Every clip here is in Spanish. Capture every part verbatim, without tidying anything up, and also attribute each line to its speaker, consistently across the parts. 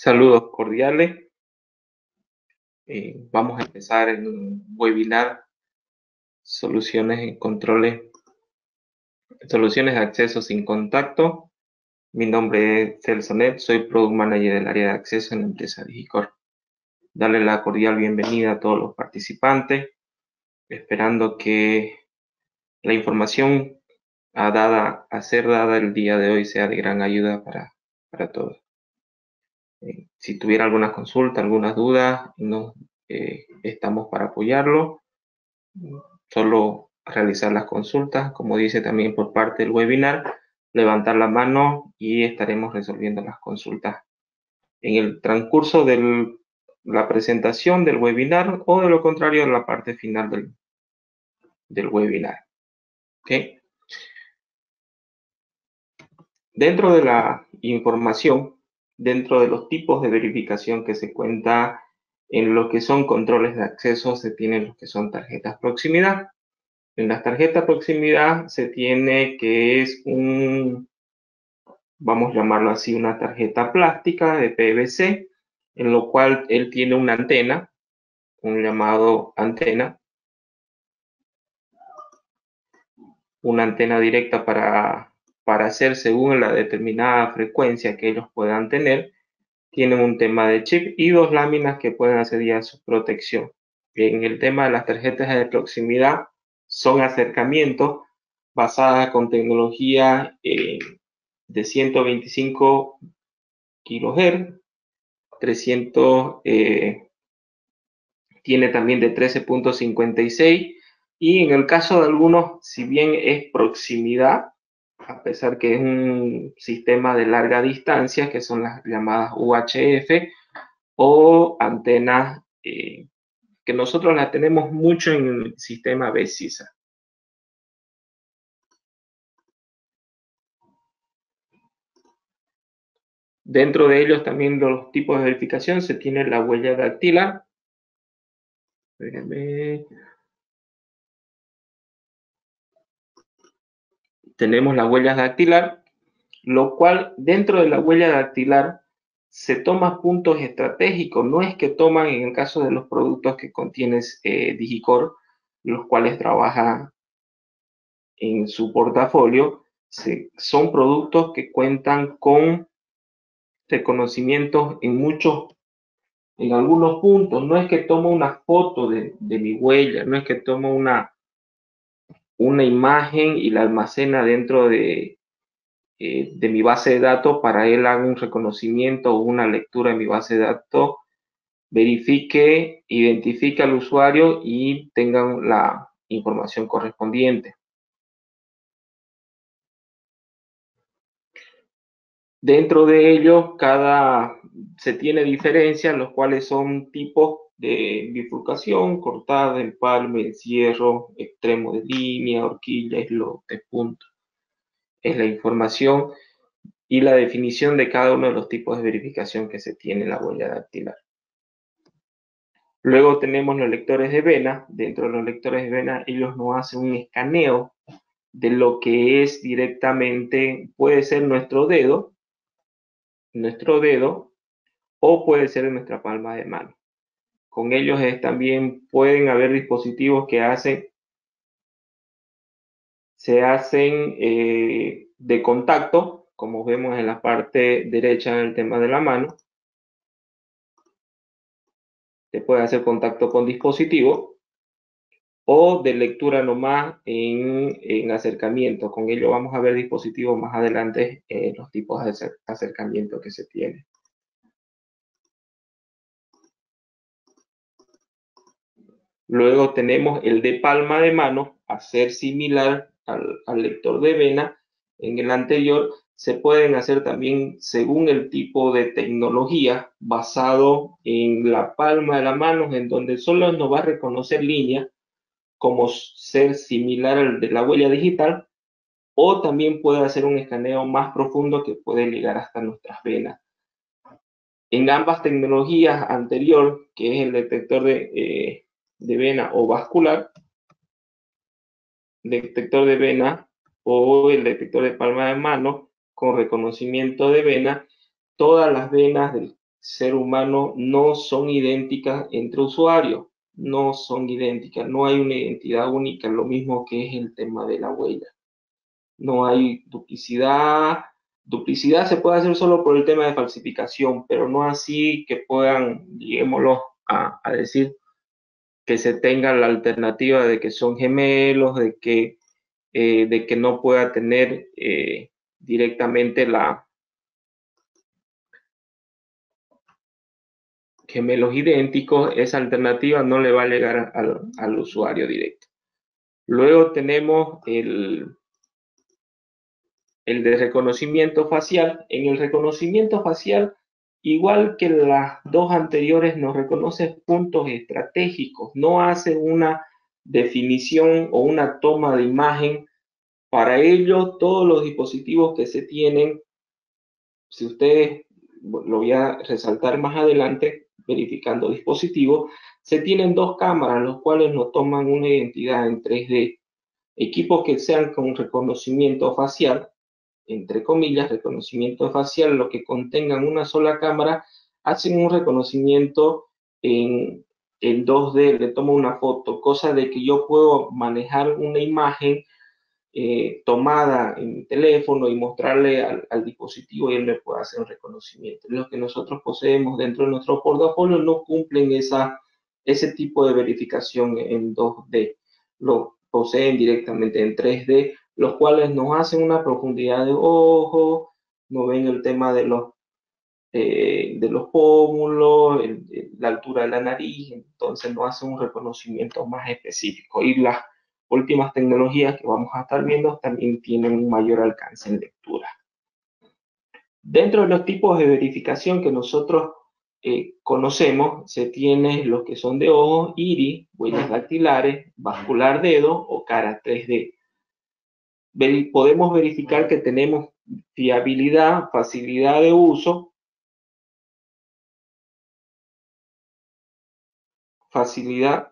Speaker 1: Saludos cordiales. Eh, vamos a empezar en un webinar, soluciones en controles, soluciones de acceso sin contacto. Mi nombre es Celso Net, soy Product Manager del área de acceso en la empresa Digicor. Darle la cordial bienvenida a todos los participantes, esperando que la información a, dada, a ser dada el día de hoy sea de gran ayuda para, para todos. Eh, si tuviera alguna consulta, algunas dudas, no, eh, estamos para apoyarlo. Solo realizar las consultas, como dice también por parte del webinar, levantar la mano y estaremos resolviendo las consultas en el transcurso de la presentación del webinar o de lo contrario en la parte final del, del webinar. ¿Okay? Dentro de la información, dentro de los tipos de verificación que se cuenta en lo que son controles de acceso, se tienen los que son tarjetas proximidad. En las tarjetas proximidad se tiene que es un, vamos a llamarlo así, una tarjeta plástica de P V C, en lo cual él tiene una antena, un llamado antena, una antena directa para, para hacer según la determinada frecuencia que ellos puedan tener. Tienen un tema de chip y dos láminas que pueden hacer ya su protección. En el tema de las tarjetas de proximidad, son acercamientos basadas con tecnología eh, de ciento veinticinco kilohertz, trescientos, eh, tiene también de trece punto cincuenta y seis, y en el caso de algunos, si bien es proximidad, a pesar que es un sistema de larga distancia, que son las llamadas U H F, o antenas eh, que nosotros las tenemos mucho en el sistema B S I S A. Dentro de ellos también los tipos de verificación se tiene la huella dactilar. Déjenme. Tenemos la huella dactilar, lo cual dentro de la huella dactilar se toma puntos estratégicos. No es que toman en el caso de los productos que contiene eh, Digicor, los cuales trabaja en su portafolio, se, son productos que cuentan con reconocimientos en muchos, en algunos puntos. No es que tomo una foto de, de mi huella, no es que tomo una, una imagen y la almacena dentro de, eh, de mi base de datos para él haga un reconocimiento o una lectura en mi base de datos, verifique, identifique al usuario y tengan la información correspondiente. Dentro de ellos, cada se tiene diferencias, los cuales son tipos de bifurcación, cortada, empalme, encierro, extremo de línea, horquilla, islote, punto. Es la información y la definición de cada uno de los tipos de verificación que se tiene en la huella dactilar. Luego tenemos los lectores de vena. Dentro de los lectores de vena, ellos nos hacen un escaneo de lo que es directamente, puede ser nuestro dedo, nuestro dedo, o puede ser en nuestra palma de mano. Con ellos es, también pueden haber dispositivos que hacen, se hacen eh, de contacto, como vemos en la parte derecha en el tema de la mano. Se puede hacer contacto con dispositivo o de lectura nomás en, en acercamiento. Con ello vamos a ver dispositivos más adelante, eh, los tipos de acercamiento que se tienen. Luego tenemos el de palma de mano, a ser similar al, al lector de vena. En el anterior se pueden hacer también según el tipo de tecnología, basado en la palma de la mano, en donde solo nos va a reconocer línea, como ser similar al de la huella digital, o también puede hacer un escaneo más profundo que puede llegar hasta nuestras venas. En ambas tecnologías anterior, que es el detector de, eh, de vena o vascular, detector de vena o el detector de palma de mano con reconocimiento de vena, todas las venas del ser humano no son idénticas entre usuarios, no son idénticas, no hay una identidad única, lo mismo que es el tema de la huella. No hay duplicidad. Duplicidad se puede hacer solo por el tema de falsificación, pero no así que puedan, lleguémoslo a, a decir, que se tenga la alternativa de que son gemelos, de que, eh, de que no pueda tener eh, directamente la gemelos idénticos. Esa alternativa no le va a llegar al, al usuario directo. Luego tenemos el, el de reconocimiento facial. En el reconocimiento facial, igual que las dos anteriores, nos reconoce puntos estratégicos, no hace una definición o una toma de imagen. Para ello, todos los dispositivos que se tienen, si ustedes, lo voy a resaltar más adelante, verificando dispositivos, se tienen dos cámaras, los cuales nos toman una identidad en tres D. Equipos que sean con reconocimiento facial, entre comillas, reconocimiento facial, lo que contengan una sola cámara, hacen un reconocimiento en, en dos D, le tomo una foto, cosa de que yo puedo manejar una imagen eh, tomada en mi teléfono y mostrarle al, al dispositivo y él me puede hacer un reconocimiento. Los que nosotros poseemos dentro de nuestro portafolio no cumplen esa, ese tipo de verificación en dos D, lo poseen directamente en tres D, los cuales nos hacen una profundidad de ojo, no ven el tema de los, eh, de los pómulos, el, el, la altura de la nariz, entonces nos hacen un reconocimiento más específico. Y las últimas tecnologías que vamos a estar viendo también tienen un mayor alcance en lectura. Dentro de los tipos de verificación que nosotros eh, conocemos, se tiene los que son de ojos, iris, huellas dactilares, vascular dedo o cara tres D. Ver, podemos verificar que tenemos fiabilidad, facilidad de uso, facilidad,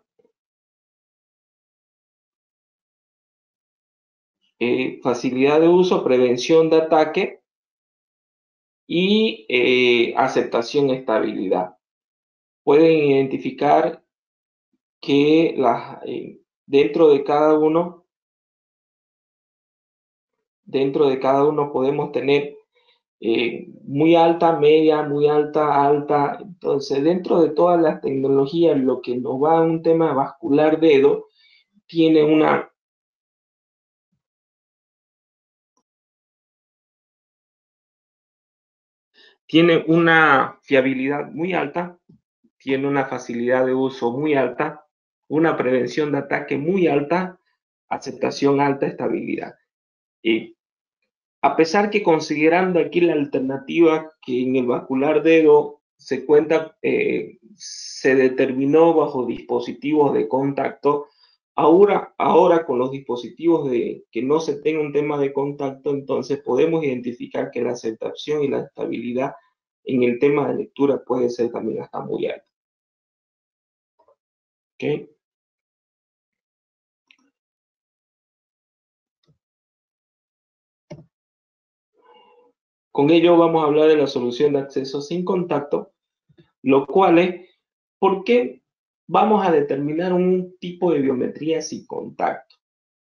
Speaker 1: eh, facilidad de uso, prevención de ataque y eh, aceptación y estabilidad. Pueden identificar que las, eh, dentro de cada uno, dentro de cada uno podemos tener eh, muy alta, media, muy alta, alta. Entonces, dentro de todas las tecnologías, lo que nos va a un tema vascular dedo, tiene una tiene una fiabilidad muy alta, tiene una facilidad de uso muy alta, una prevención de ataque muy alta, aceptación alta, estabilidad. Y a pesar que considerando aquí la alternativa que en el vascular dedo se cuenta, eh, se determinó bajo dispositivos de contacto, ahora, ahora con los dispositivos de que no se tenga un tema de contacto, entonces podemos identificar que la aceptación y la estabilidad en el tema de lectura puede ser también hasta muy alta. ¿Okay? Con ello vamos a hablar de la solución de acceso sin contacto, lo cual es, ¿por qué vamos a determinar un tipo de biometría sin contacto?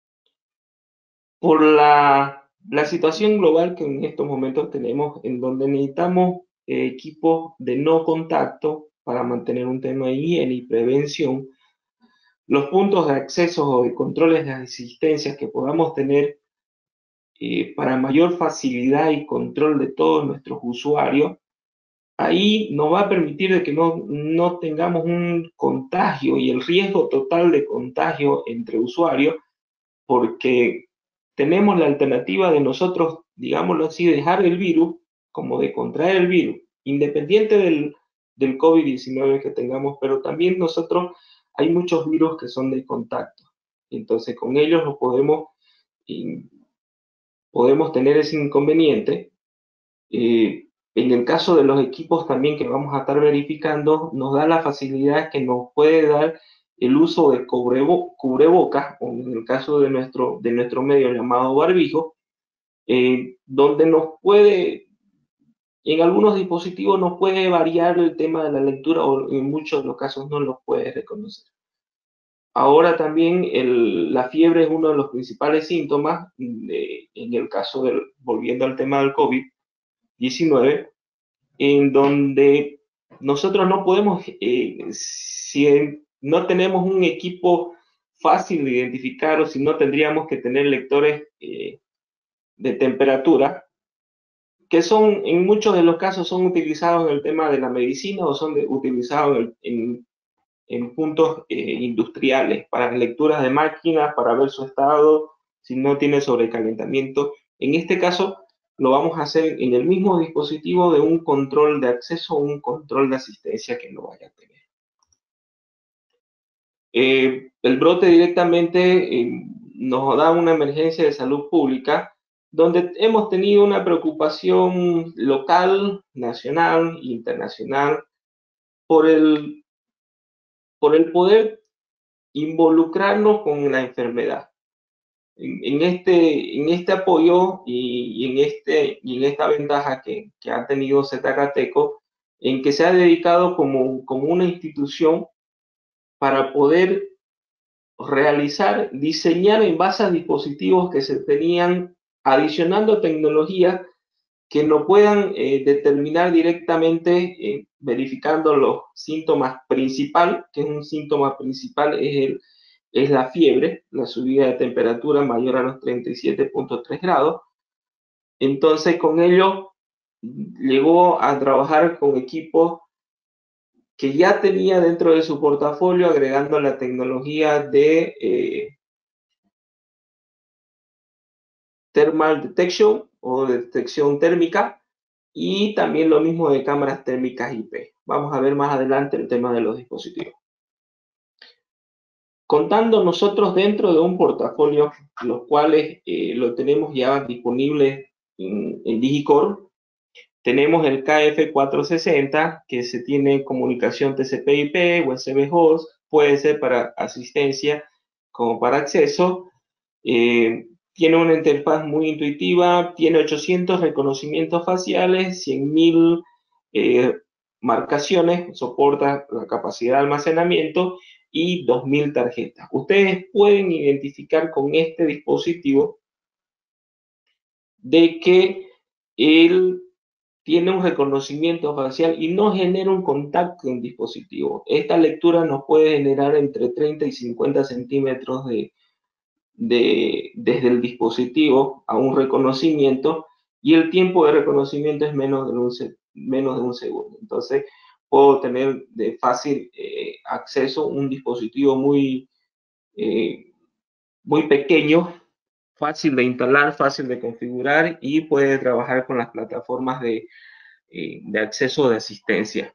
Speaker 1: Por la, la situación global que en estos momentos tenemos, en donde necesitamos eh, equipos de no contacto para mantener un tema de higiene y prevención, los puntos de acceso o de controles de asistencia que podamos tener eh, para mayor facilidad y control de todos nuestros usuarios, ahí nos va a permitir de que no, no tengamos un contagio y el riesgo total de contagio entre usuarios, porque tenemos la alternativa de nosotros, digámoslo así, dejar el virus, como de contraer el virus, independiente del, del COVID diecinueve que tengamos, pero también nosotros hay muchos virus que son de contacto. Entonces con ellos lo podemos, y podemos tener ese inconveniente. Eh, en el caso de los equipos también que vamos a estar verificando, nos da la facilidad que nos puede dar el uso de cubrebo, cubrebocas, o en el caso de nuestro, de nuestro medio llamado barbijo, eh, donde nos puede En algunos dispositivos nos puede variar el tema de la lectura o en muchos de los casos no lo puede reconocer. Ahora también el, la fiebre es uno de los principales síntomas de, en el caso del, volviendo al tema del COVID diecinueve, en donde nosotros no podemos, eh, si no tenemos un equipo fácil de identificar o si no tendríamos que tener lectores eh, de temperatura, que son, en muchos de los casos, son utilizados en el tema de la medicina o son de, utilizados en, en, en puntos eh, industriales, para lecturas de máquinas, para ver su estado, si no tiene sobrecalentamiento. En este caso, lo vamos a hacer en el mismo dispositivo de un control de acceso o un control de asistencia que lo vaya a tener. Eh, el brote directamente eh, nos da una emergencia de salud pública donde hemos tenido una preocupación local, nacional e internacional por el, por el poder involucrarnos con la enfermedad. En, en, este, en este apoyo y, y, en este, y en esta ventaja que, que ha tenido Zetacatecco, en que se ha dedicado como, como una institución para poder realizar, diseñar en base a dispositivos que se tenían, adicionando tecnología que no puedan eh, determinar directamente, eh, verificando los síntomas principal, que es un síntoma principal, es, el, es la fiebre, la subida de temperatura mayor a los treinta y siete punto tres grados. Entonces, con ello, llegó a trabajar con equipos que ya tenía dentro de su portafolio, agregando la tecnología de eh, thermal detection o detección térmica, y también lo mismo de cámaras térmicas I P. Vamos a ver más adelante el tema de los dispositivos. Contando nosotros dentro de un portafolio, los cuales eh, lo tenemos ya disponible en, en Digicore, tenemos el K F cuatrocientos sesenta, que se tiene comunicación T C P I P, U S B host, puede ser para asistencia como para acceso. Eh, tiene una interfaz muy intuitiva, tiene ochocientos reconocimientos faciales, cien mil eh, marcaciones, soporta la capacidad de almacenamiento y dos mil tarjetas. Ustedes pueden identificar con este dispositivo de que él tiene un reconocimiento facial y no genera un contacto en dispositivo. Esta lectura nos puede generar entre treinta y cincuenta centímetros de, de, desde el dispositivo a un reconocimiento, y el tiempo de reconocimiento es menos de un, menos de un segundo. Entonces, puedo tener de fácil eh, acceso un dispositivo muy, eh, muy pequeño, fácil de instalar, fácil de configurar, y puede trabajar con las plataformas de, eh, de acceso de asistencia.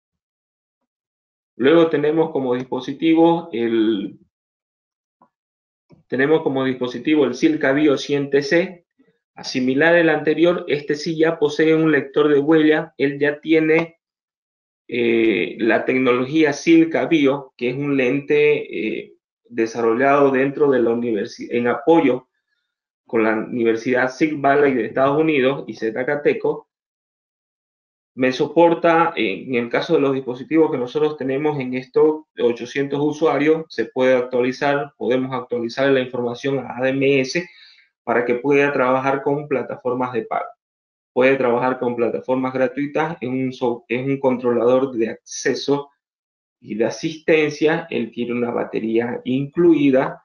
Speaker 1: Luego tenemos como dispositivo el Tenemos como dispositivo el Silca Bio cien T C. Similar al anterior, este sí ya posee un lector de huella. Él ya tiene eh, la tecnología Silca Bio, que es un lente eh, desarrollado dentro de la universidad, en apoyo con la Universidad Silk Valley de Estados Unidos y Zetacatecco. Me soporta, en el caso de los dispositivos que nosotros tenemos en estos ochocientos usuarios, se puede actualizar, podemos actualizar la información a A D M S para que pueda trabajar con plataformas de pago. Puede trabajar con plataformas gratuitas en un, en un controlador de acceso y de asistencia. Él tiene una batería incluida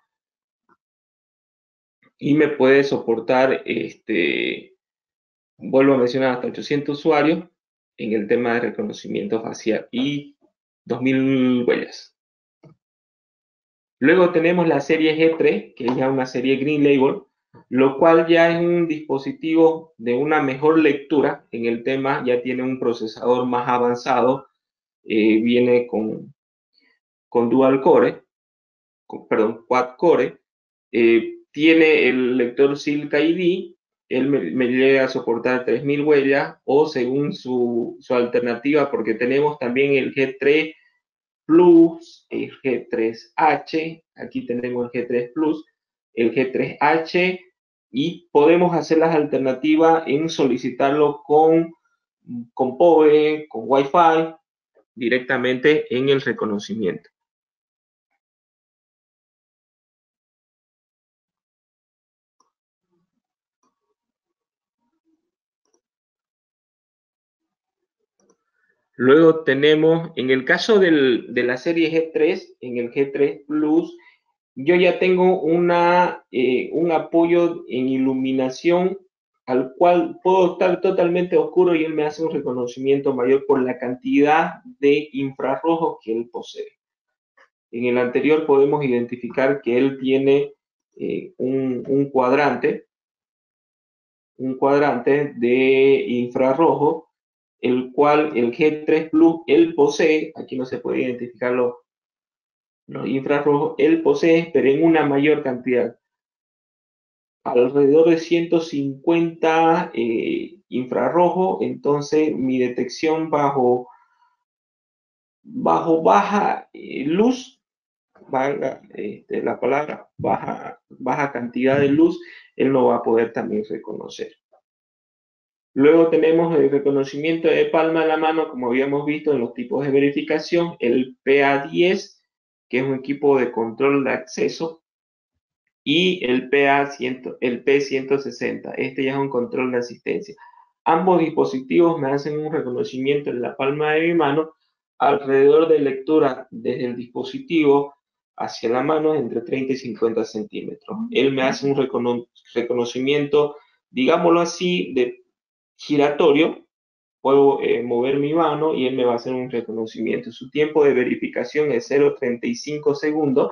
Speaker 1: y me puede soportar, este, vuelvo a mencionar, hasta ochocientos usuarios en el tema de reconocimiento facial y dos mil huellas. Luego tenemos la serie G tres, que es ya una serie Green Label, lo cual ya es un dispositivo de una mejor lectura en el tema, ya tiene un procesador más avanzado, eh, viene con, con dual core, con, perdón, quad core, eh, tiene el lector Silca I D, él me, me llega a soportar tres mil huellas, o según su, su alternativa, porque tenemos también el G tres Plus, el G tres H, aquí tenemos el G tres Plus, el G tres H, y podemos hacer las alternativas en solicitarlo con con POE, con Wi-Fi, directamente en el reconocimiento. Luego tenemos, en el caso del, de la serie G tres, en el G tres Plus, yo ya tengo una, eh, un apoyo en iluminación al cual puedo estar totalmente oscuro y él me hace un reconocimiento mayor por la cantidad de infrarrojos que él posee. En el anterior podemos identificar que él tiene eh, un, un cuadrante, un cuadrante de infrarrojo, el cual el G tres Plus él posee, aquí no se puede identificar los, los infrarrojos, él posee, pero en una mayor cantidad, alrededor de ciento cincuenta eh, infrarrojo, entonces mi detección bajo, bajo baja eh, luz, valga este, la palabra, baja, baja cantidad de luz, él no va a poder también reconocer. Luego tenemos el reconocimiento de palma de la mano, como habíamos visto en los tipos de verificación, el P A diez, que es un equipo de control de acceso, y el P A cien, el P ciento sesenta. Este ya es un control de asistencia. Ambos dispositivos me hacen un reconocimiento en la palma de mi mano alrededor de lectura desde el dispositivo hacia la mano entre treinta y cincuenta centímetros. Él me hace un recono reconocimiento, digámoslo así, de giratorio. Puedo eh, mover mi mano y él me va a hacer un reconocimiento. Su tiempo de verificación es cero coma treinta y cinco segundos.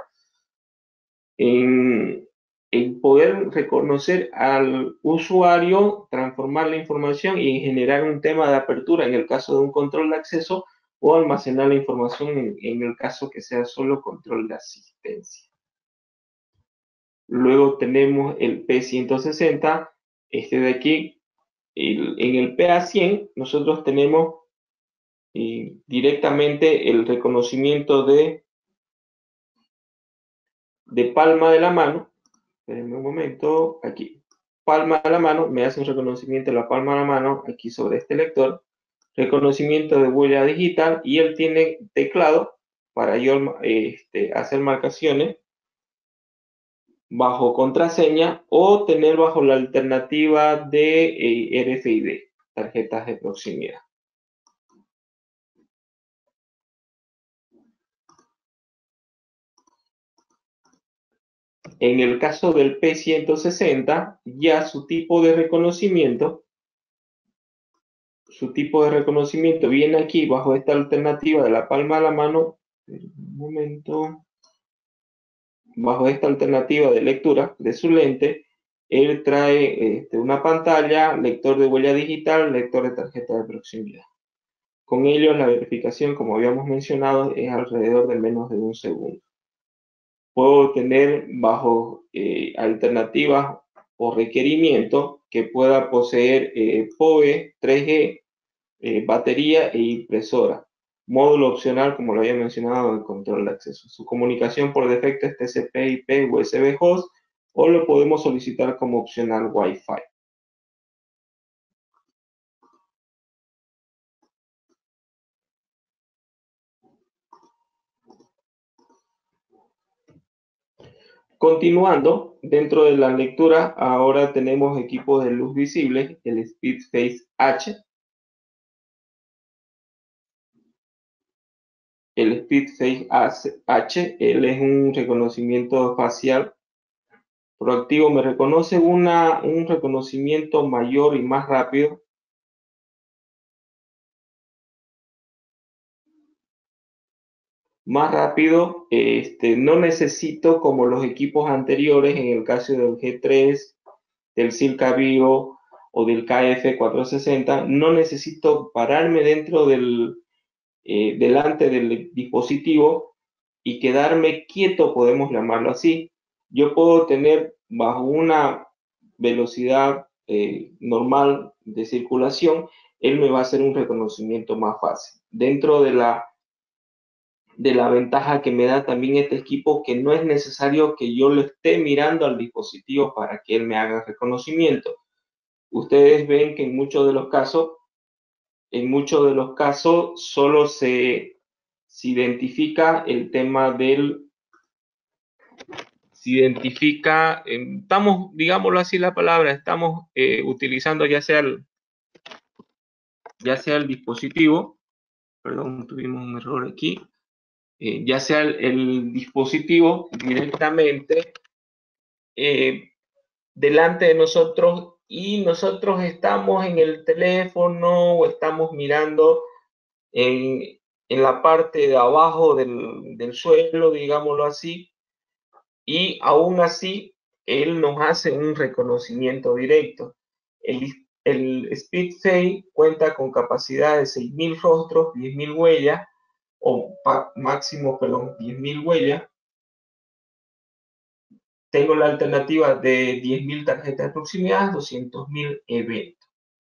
Speaker 1: En, en poder reconocer al usuario, transformar la información y generar un tema de apertura en el caso de un control de acceso o almacenar la información en, en el caso que sea solo control de asistencia. Luego tenemos el P ciento sesenta, este de aquí. El, en el P A cien nosotros tenemos eh, directamente el reconocimiento de, de palma de la mano. Espérenme un momento, aquí. Palma de la mano, me hace un reconocimiento de la palma de la mano aquí sobre este lector. Reconocimiento de huella digital y él tiene teclado para yo este, hacer marcaciones bajo contraseña o tener bajo la alternativa de eh, R F I D, tarjetas de proximidad. En el caso del P ciento sesenta, ya su tipo de reconocimiento, su tipo de reconocimiento viene aquí bajo esta alternativa de la palma de la mano. Un momento. Bajo esta alternativa de lectura de su lente, él trae este, una pantalla, lector de huella digital, lector de tarjeta de proximidad. Con ello, la verificación, como habíamos mencionado, es alrededor de menos de un segundo. Puedo tener bajo eh, alternativas o requerimientos que pueda poseer eh, POE, tres G, eh, batería e impresora. Módulo opcional, como lo había mencionado, el control de acceso. Su comunicación por defecto es T C P I P U S B host o lo podemos solicitar como opcional Wi-Fi. Continuando, dentro de la lectura, ahora tenemos equipos de luz visible, el Speedface H. El Speedface H, él es un reconocimiento facial proactivo, me reconoce una, un reconocimiento mayor y más rápido. Más rápido, este, no necesito como los equipos anteriores, en el caso del G tres, del Silca Vivo o del K F cuatrocientos sesenta, no necesito pararme dentro del, eh, delante del dispositivo y quedarme quieto, podemos llamarlo así. Yo puedo tener bajo una velocidad eh, normal de circulación, él me va a hacer un reconocimiento más fácil. Dentro de la de la ventaja que me da también este equipo, que no es necesario que yo lo esté mirando al dispositivo para que él me haga reconocimiento. Ustedes ven que en muchos de los casos en muchos de los casos solo se, se identifica el tema del, se identifica, eh, estamos, digámoslo así la palabra, estamos eh, utilizando ya sea el, ya sea el dispositivo, perdón, tuvimos un error aquí, eh, ya sea el, el dispositivo directamente eh, delante de nosotros y nosotros estamos en el teléfono o estamos mirando en, en la parte de abajo del, del suelo, digámoslo así, y aún así él nos hace un reconocimiento directo. El, el SpeedFace cuenta con capacidad de seis mil rostros, diez mil huellas, o máximo, perdón, diez mil huellas. Tengo la alternativa de diez mil tarjetas de proximidad, doscientos mil eventos.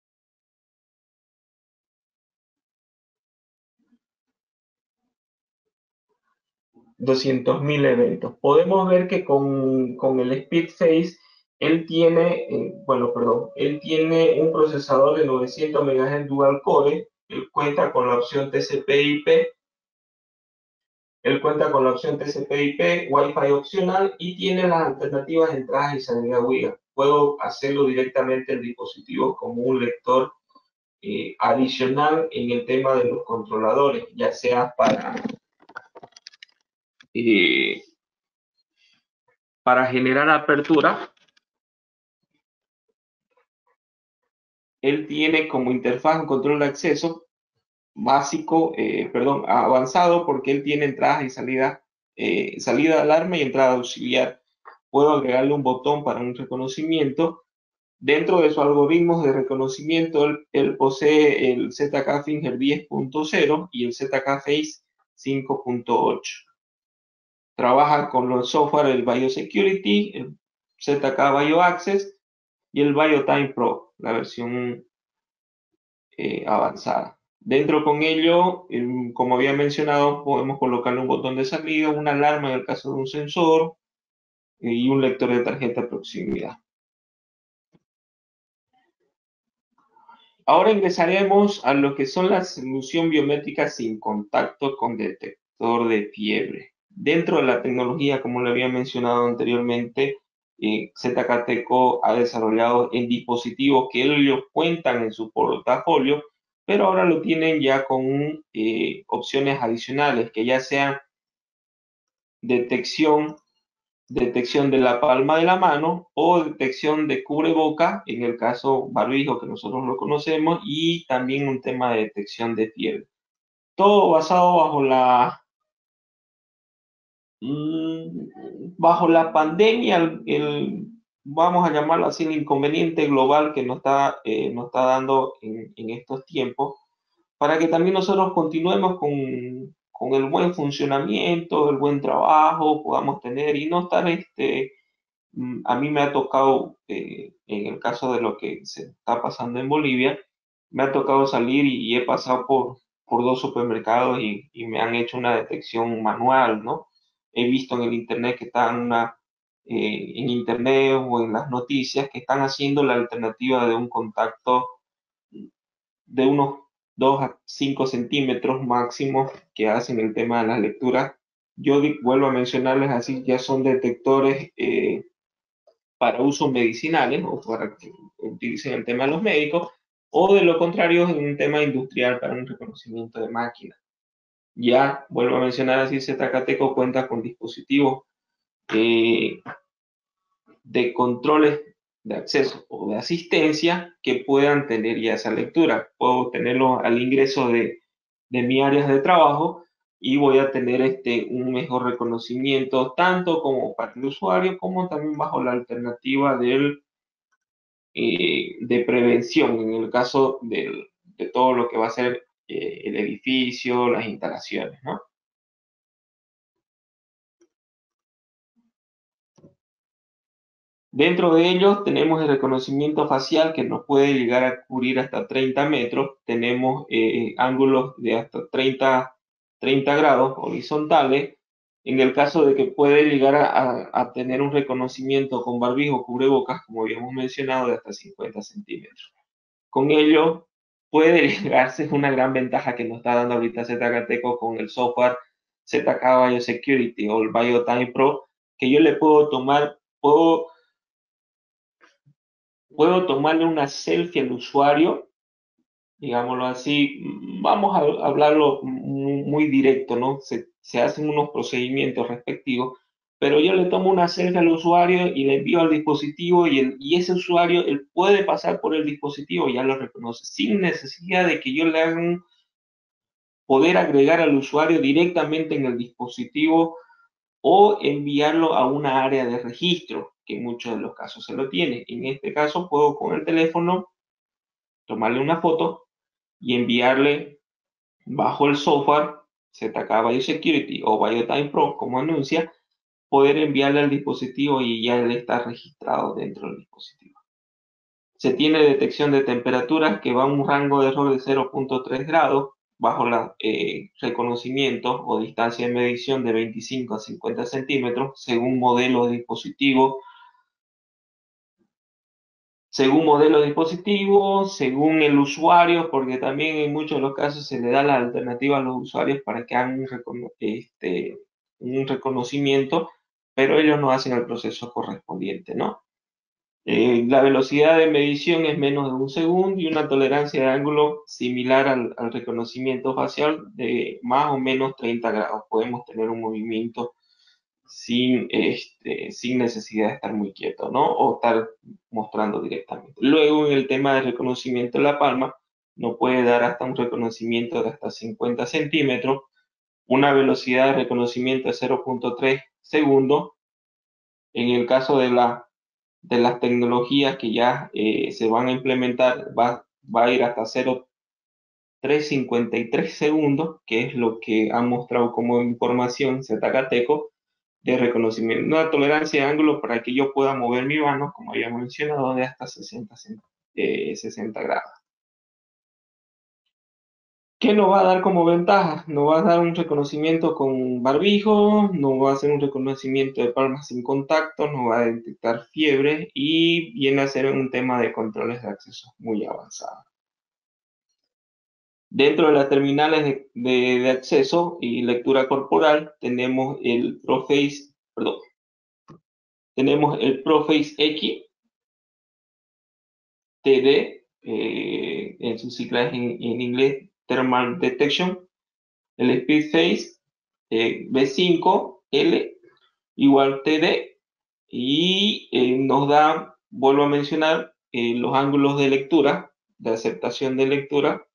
Speaker 1: doscientos mil eventos. Podemos ver que con, con el SpeedFace, él tiene, eh, bueno, perdón, él tiene un procesador de novecientos megahercios dual core, él cuenta con la opción T C P I P, él cuenta con la opción T C P I P, Wi-Fi opcional y tiene las alternativas de entrada y salida WIA. Puedo hacerlo directamente en el dispositivo como un lector eh, adicional en el tema de los controladores, ya sea para eh, para generar apertura. Él tiene como interfaz un control de acceso básico, eh, perdón, avanzado, porque él tiene entradas y salidas, eh, salida de alarma y entrada auxiliar. Puedo agregarle un botón para un reconocimiento. Dentro de sus algoritmos de reconocimiento, él, él posee el Z K Finger diez punto cero y el Z K Face cinco punto ocho. Trabaja con los software el BioSecurity, el Z K BioAccess y el BioTime Pro, la versión eh, avanzada. Dentro con ello, eh, como había mencionado, podemos colocarle un botón de salida, una alarma en el caso de un sensor eh, y un lector de tarjeta de proximidad. Ahora ingresaremos a lo que son las solución biométrica sin contacto con detector de fiebre. Dentro de la tecnología, como le había mencionado anteriormente, eh, Z K Teco ha desarrollado en dispositivos que ellos cuentan en su portafolio, pero ahora lo tienen ya con eh, opciones adicionales, que ya sean detección detección de la palma de la mano o detección de cubreboca, en el caso barbijo que nosotros lo conocemos, y también un tema de detección de fiebre. Todo basado bajo la, mmm, bajo la pandemia, el, el, vamos a llamarlo así, el inconveniente global que nos está, eh, nos está dando en, en estos tiempos, para que también nosotros continuemos con, con el buen funcionamiento, el buen trabajo, podamos tener y no estar este, a mí me ha tocado, eh, en el caso de lo que se está pasando en Bolivia, me ha tocado salir y, y he pasado por, por dos supermercados y, y, me han hecho una detección manual, ¿no? He visto en el internet que están una, eh, en internet o en las noticias que están haciendo la alternativa de un contacto de unos dos a cinco centímetros máximo que hacen el tema de las lecturas. Yo vuelvo a mencionarles así, ya son detectores eh, para usos medicinales o para que utilicen el tema de los médicos, o de lo contrario en un tema industrial para un reconocimiento de máquina. Ya, vuelvo a mencionar así, Z K Teco cuenta con dispositivos eh, de controles de acceso o de asistencia que puedan tener ya esa lectura. Puedo tenerlo al ingreso de, de mi área de trabajo y voy a tener este, un mejor reconocimiento tanto como para el usuario como también bajo la alternativa del eh, de prevención en el caso del, de todo lo que va a ser eh, el edificio, las instalaciones, ¿no? Dentro de ellos tenemos el reconocimiento facial que nos puede llegar a cubrir hasta treinta metros. Tenemos eh, ángulos de hasta treinta, treinta grados horizontales. En el caso de que puede llegar a, a, a tener un reconocimiento con barbijo, cubrebocas, como habíamos mencionado, de hasta cincuenta centímetros. Con ello puede llegarse, es una gran ventaja que nos está dando ahorita Zetacatecco con el software Z K Biosecurity o el BioTime Pro, que yo le puedo tomar, puedo, puedo tomarle una selfie al usuario, digámoslo así, vamos a hablarlo muy directo, ¿no? Se, se hacen unos procedimientos respectivos, pero yo le tomo una selfie al usuario y le envío al dispositivo y, el, y ese usuario él puede pasar por el dispositivo, ya lo reconoce, sin necesidad de que yo le haga un poder agregar al usuario directamente en el dispositivo o enviarlo a una área de registro, que en muchos de los casos se lo tiene. En este caso puedo con el teléfono tomarle una foto y enviarle bajo el software Z K Biosecurity o BioTime Pro, como anuncia, poder enviarle al dispositivo y ya él está registrado dentro del dispositivo. Se tiene detección de temperaturas que va a un rango de error de cero punto tres grados bajo la eh, reconocimiento o distancia de medición de veinticinco a cincuenta centímetros según modelo de dispositivo, según modelo de dispositivo, según el usuario, porque también en muchos de los casos se le da la alternativa a los usuarios para que hagan un, recono este, un reconocimiento, pero ellos no hacen el proceso correspondiente, ¿no? Eh, la velocidad de medición es menos de un segundo y una tolerancia de ángulo similar al, al reconocimiento facial de más o menos treinta grados. Podemos tener un movimiento sin, este, sin necesidad de estar muy quieto, ¿no? O estar mostrando directamente. Luego, en el tema de reconocimiento de la palma, no puede dar hasta un reconocimiento de hasta cincuenta centímetros, una velocidad de reconocimiento de cero punto tres segundos. En el caso de la de las tecnologías que ya eh, se van a implementar va, va a ir hasta cero punto trescientos cincuenta y tres segundos, que es lo que han mostrado como información Zetacatecco de reconocimiento. Una tolerancia de ángulo para que yo pueda mover mi mano, como había mencionado, de hasta sesenta, eh, sesenta grados. ¿Qué nos va a dar como ventaja? Nos va a dar un reconocimiento con barbijo, nos va a hacer un reconocimiento de palmas sin contacto, nos va a detectar fiebre y viene a ser un tema de controles de acceso muy avanzado. Dentro de las terminales de, de, de acceso y lectura corporal tenemos el ProFace, perdón, tenemos el ProFace X T D, eh, en sus siglas en, en inglés Thermal Detection, el SpeedFace eh, B cinco L igual T D y eh, nos da, vuelvo a mencionar, eh, los ángulos de lectura, de aceptación de lectura,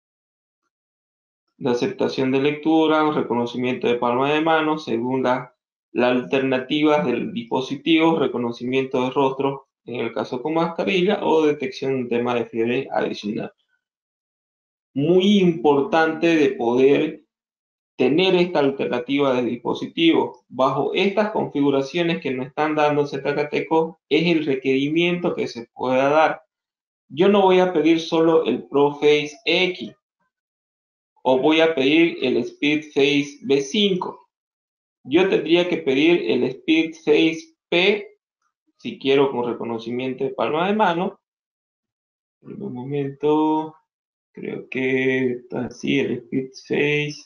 Speaker 1: de aceptación de lectura, reconocimiento de palma de mano, según las la alternativas del dispositivo, reconocimiento de rostro, en el caso con mascarilla, o detección de tema de fiebre adicional. Muy importante de poder tener esta alternativa de dispositivo. Bajo estas configuraciones que nos están dando Zetacatecco, es el requerimiento que se pueda dar. Yo no voy a pedir solo el ProFace X, o voy a pedir el SpeedFace B cinco. Yo tendría que pedir el SpeedFace P si quiero con reconocimiento de palma de mano. En un momento, creo que está así el SpeedFace.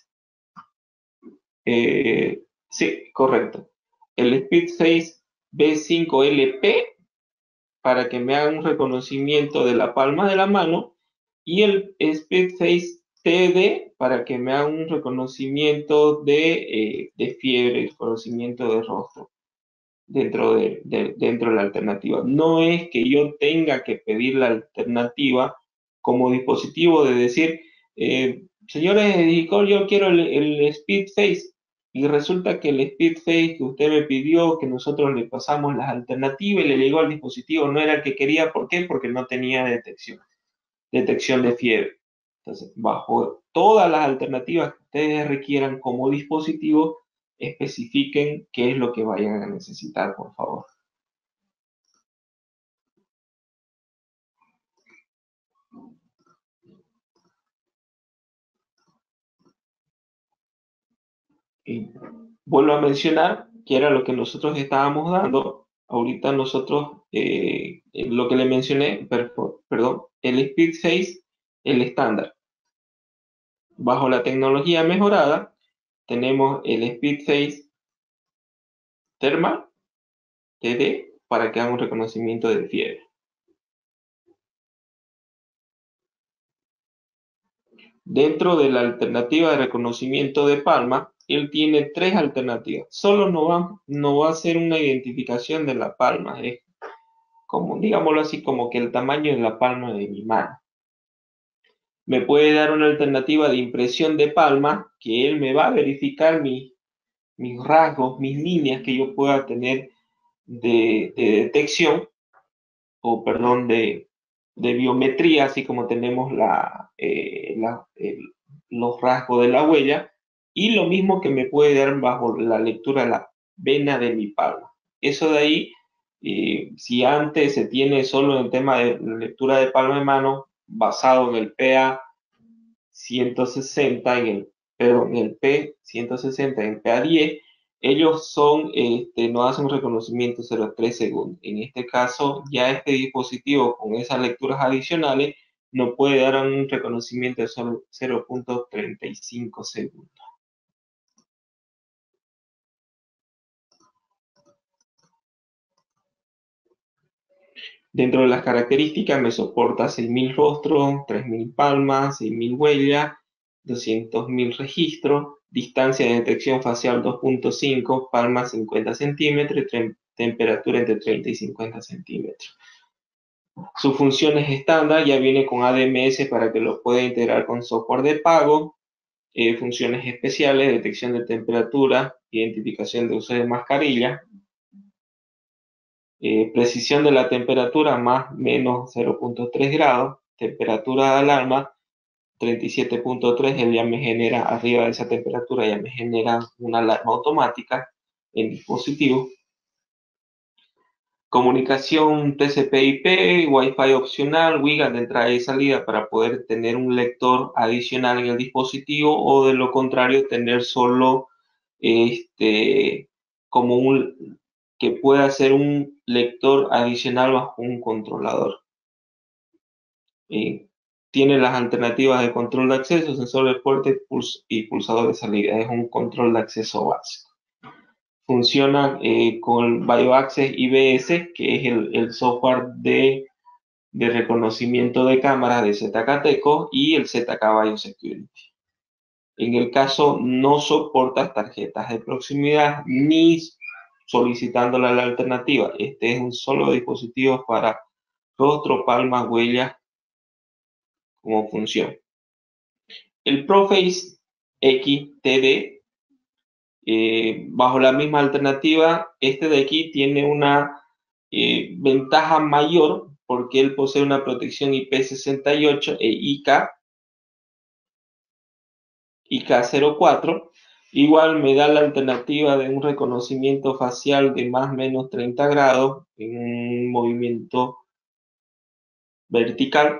Speaker 1: Eh, sí, correcto. El SpeedFace B cinco L P para que me haga un reconocimiento de la palma de la mano y el SpeedFace T D para que me haga un reconocimiento de, eh, de fiebre, reconocimiento de rostro dentro de, de, dentro de la alternativa. No es que yo tenga que pedir la alternativa como dispositivo de decir, eh, señores de yo quiero el, el SpeedFace y resulta que el SpeedFace que usted me pidió, que nosotros le pasamos las alternativas y le llegó al dispositivo, no era el que quería. ¿Por qué? Porque no tenía detección detección de fiebre. Entonces, bajo todas las alternativas que ustedes requieran como dispositivo, especifiquen qué es lo que vayan a necesitar, por favor. Y vuelvo a mencionar que era lo que nosotros estábamos dando. Ahorita nosotros, eh, lo que le mencioné, perdón, el SpeedFace el estándar. Bajo la tecnología mejorada, tenemos el Speedface Thermal T D para que haga un reconocimiento de fiebre. Dentro de la alternativa de reconocimiento de palma, él tiene tres alternativas. Solo no va, no va a hacer una identificación de la palma. Es como, digámoslo así, como que el tamaño de la palma de mi mano. Me puede dar una alternativa de impresión de palma, que él me va a verificar mi, mis rasgos, mis líneas que yo pueda tener de, de detección, o perdón, de, de biometría, así como tenemos la, eh, la, el, los rasgos de la huella, y lo mismo que me puede dar bajo la lectura de la vena de mi palma. Eso de ahí, eh, si antes se tiene solo el tema de lectura de palma de mano, basado en el P A ciento sesenta, en el, perdón, en el P ciento sesenta, en el P A diez, ellos son, este, no hacen un reconocimiento cero coma tres segundos. En este caso, ya este dispositivo con esas lecturas adicionales no puede dar un reconocimiento de solo cero punto treinta y cinco segundos. Dentro de las características me soporta seis mil rostros, tres mil palmas, seis mil huellas, doscientos mil registros, distancia de detección facial dos punto cinco, palmas cincuenta centímetros y temperatura entre treinta y cincuenta centímetros. Sus funciones estándar ya viene con A D M S para que lo pueda integrar con software de pago, eh, funciones especiales, detección de temperatura, identificación de uso de mascarilla, Eh, precisión de la temperatura más menos cero punto tres grados, temperatura de alarma treinta y siete punto tres, él ya me genera, arriba de esa temperatura ya me genera una alarma automática en dispositivo. Comunicación T C P I P, Wi-Fi opcional, WiGA de entrada y salida para poder tener un lector adicional en el dispositivo, o de lo contrario tener solo este como un que pueda ser un lector adicional bajo un controlador. Eh, tiene las alternativas de control de acceso, sensor de puerta y pulsador de salida. Es un control de acceso básico. Funciona eh, con BioAccess I B S, que es el, el software de, de reconocimiento de cámaras de Z K Teco, y el Z K Biosecurity. En el caso no soporta tarjetas de proximidad ni solicitándole la alternativa. Este es un solo dispositivo para rostro, palma, huella como función. El ProFace X T D, eh, bajo la misma alternativa, este de aquí tiene una eh, ventaja mayor porque él posee una protección I P sesenta y ocho e I K I K cero cuatro. Igual me da la alternativa de un reconocimiento facial de más o menos treinta grados en un movimiento vertical.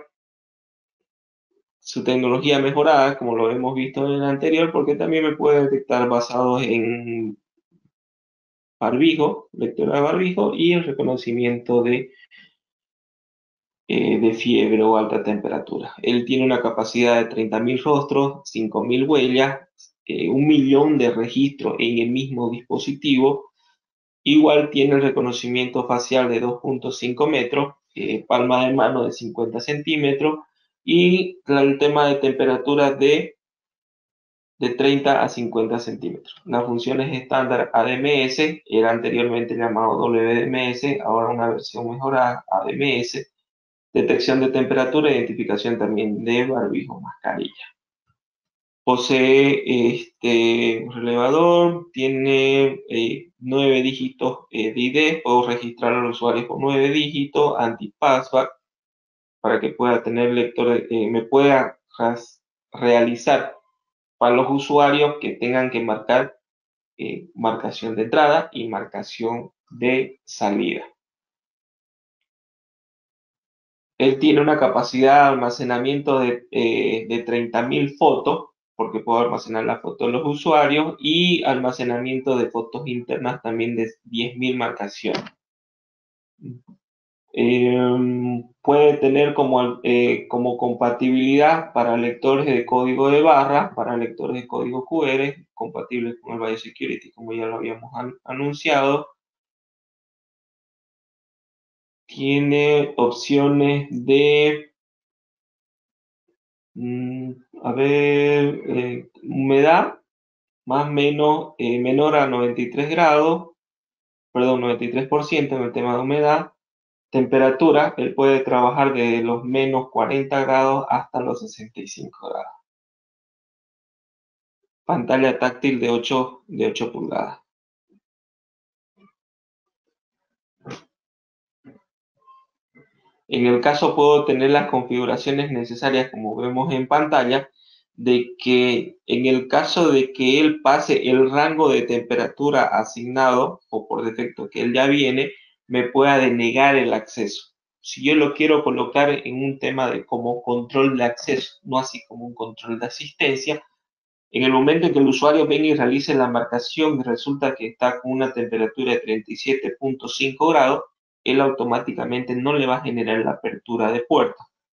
Speaker 1: Su tecnología mejorada, como lo hemos visto en el anterior, porque también me puede detectar basados en barbijo, lectura de barbijo y el reconocimiento de, eh, de fiebre o alta temperatura. Él tiene una capacidad de treinta mil rostros, cinco mil huellas, eh, un millón de registros en el mismo dispositivo. Igual tiene el reconocimiento facial de dos punto cinco metros, eh, palma de mano de cincuenta centímetros, y el tema de temperatura de, de treinta a cincuenta centímetros. Las funciones estándar A D M S, era anteriormente llamado W D M S, ahora una versión mejorada, A D M S, detección de temperatura, identificación también de barbijo, mascarilla. Posee este, un relevador, tiene eh, nueve dígitos eh, de I D, puedo registrar al usuario con nueve dígitos, anti-password, para que pueda tener lector, eh, me pueda realizar para los usuarios que tengan que marcar eh, marcación de entrada y marcación de salida. Él tiene una capacidad de almacenamiento de, eh, de treinta mil fotos, porque puedo almacenar las fotos de los usuarios, y almacenamiento de fotos internas también de diez mil marcaciones. Eh, puede tener como, eh, como compatibilidad para lectores de código de barra, para lectores de código Q R, compatibles con el Biosecurity, como ya lo habíamos an anunciado. Tiene opciones de, mm, a ver, eh, humedad, más o menos eh, menor a noventa y tres grados, perdón, noventa y tres por ciento en el tema de humedad. Temperatura, él puede trabajar de los menos cuarenta grados hasta los sesenta y cinco grados. Pantalla táctil de ocho, de ocho pulgadas. En el caso puedo tener las configuraciones necesarias, como vemos en pantalla, de que en el caso de que él pase el rango de temperatura asignado, o por defecto que él ya viene, me pueda denegar el acceso. Si yo lo quiero colocar en un tema de como control de acceso, no así como un control de asistencia, en el momento en que el usuario venga y realice la marcación y resulta que está con una temperatura de treinta y siete punto cinco grados, él automáticamente no le va a generar la apertura de puerta.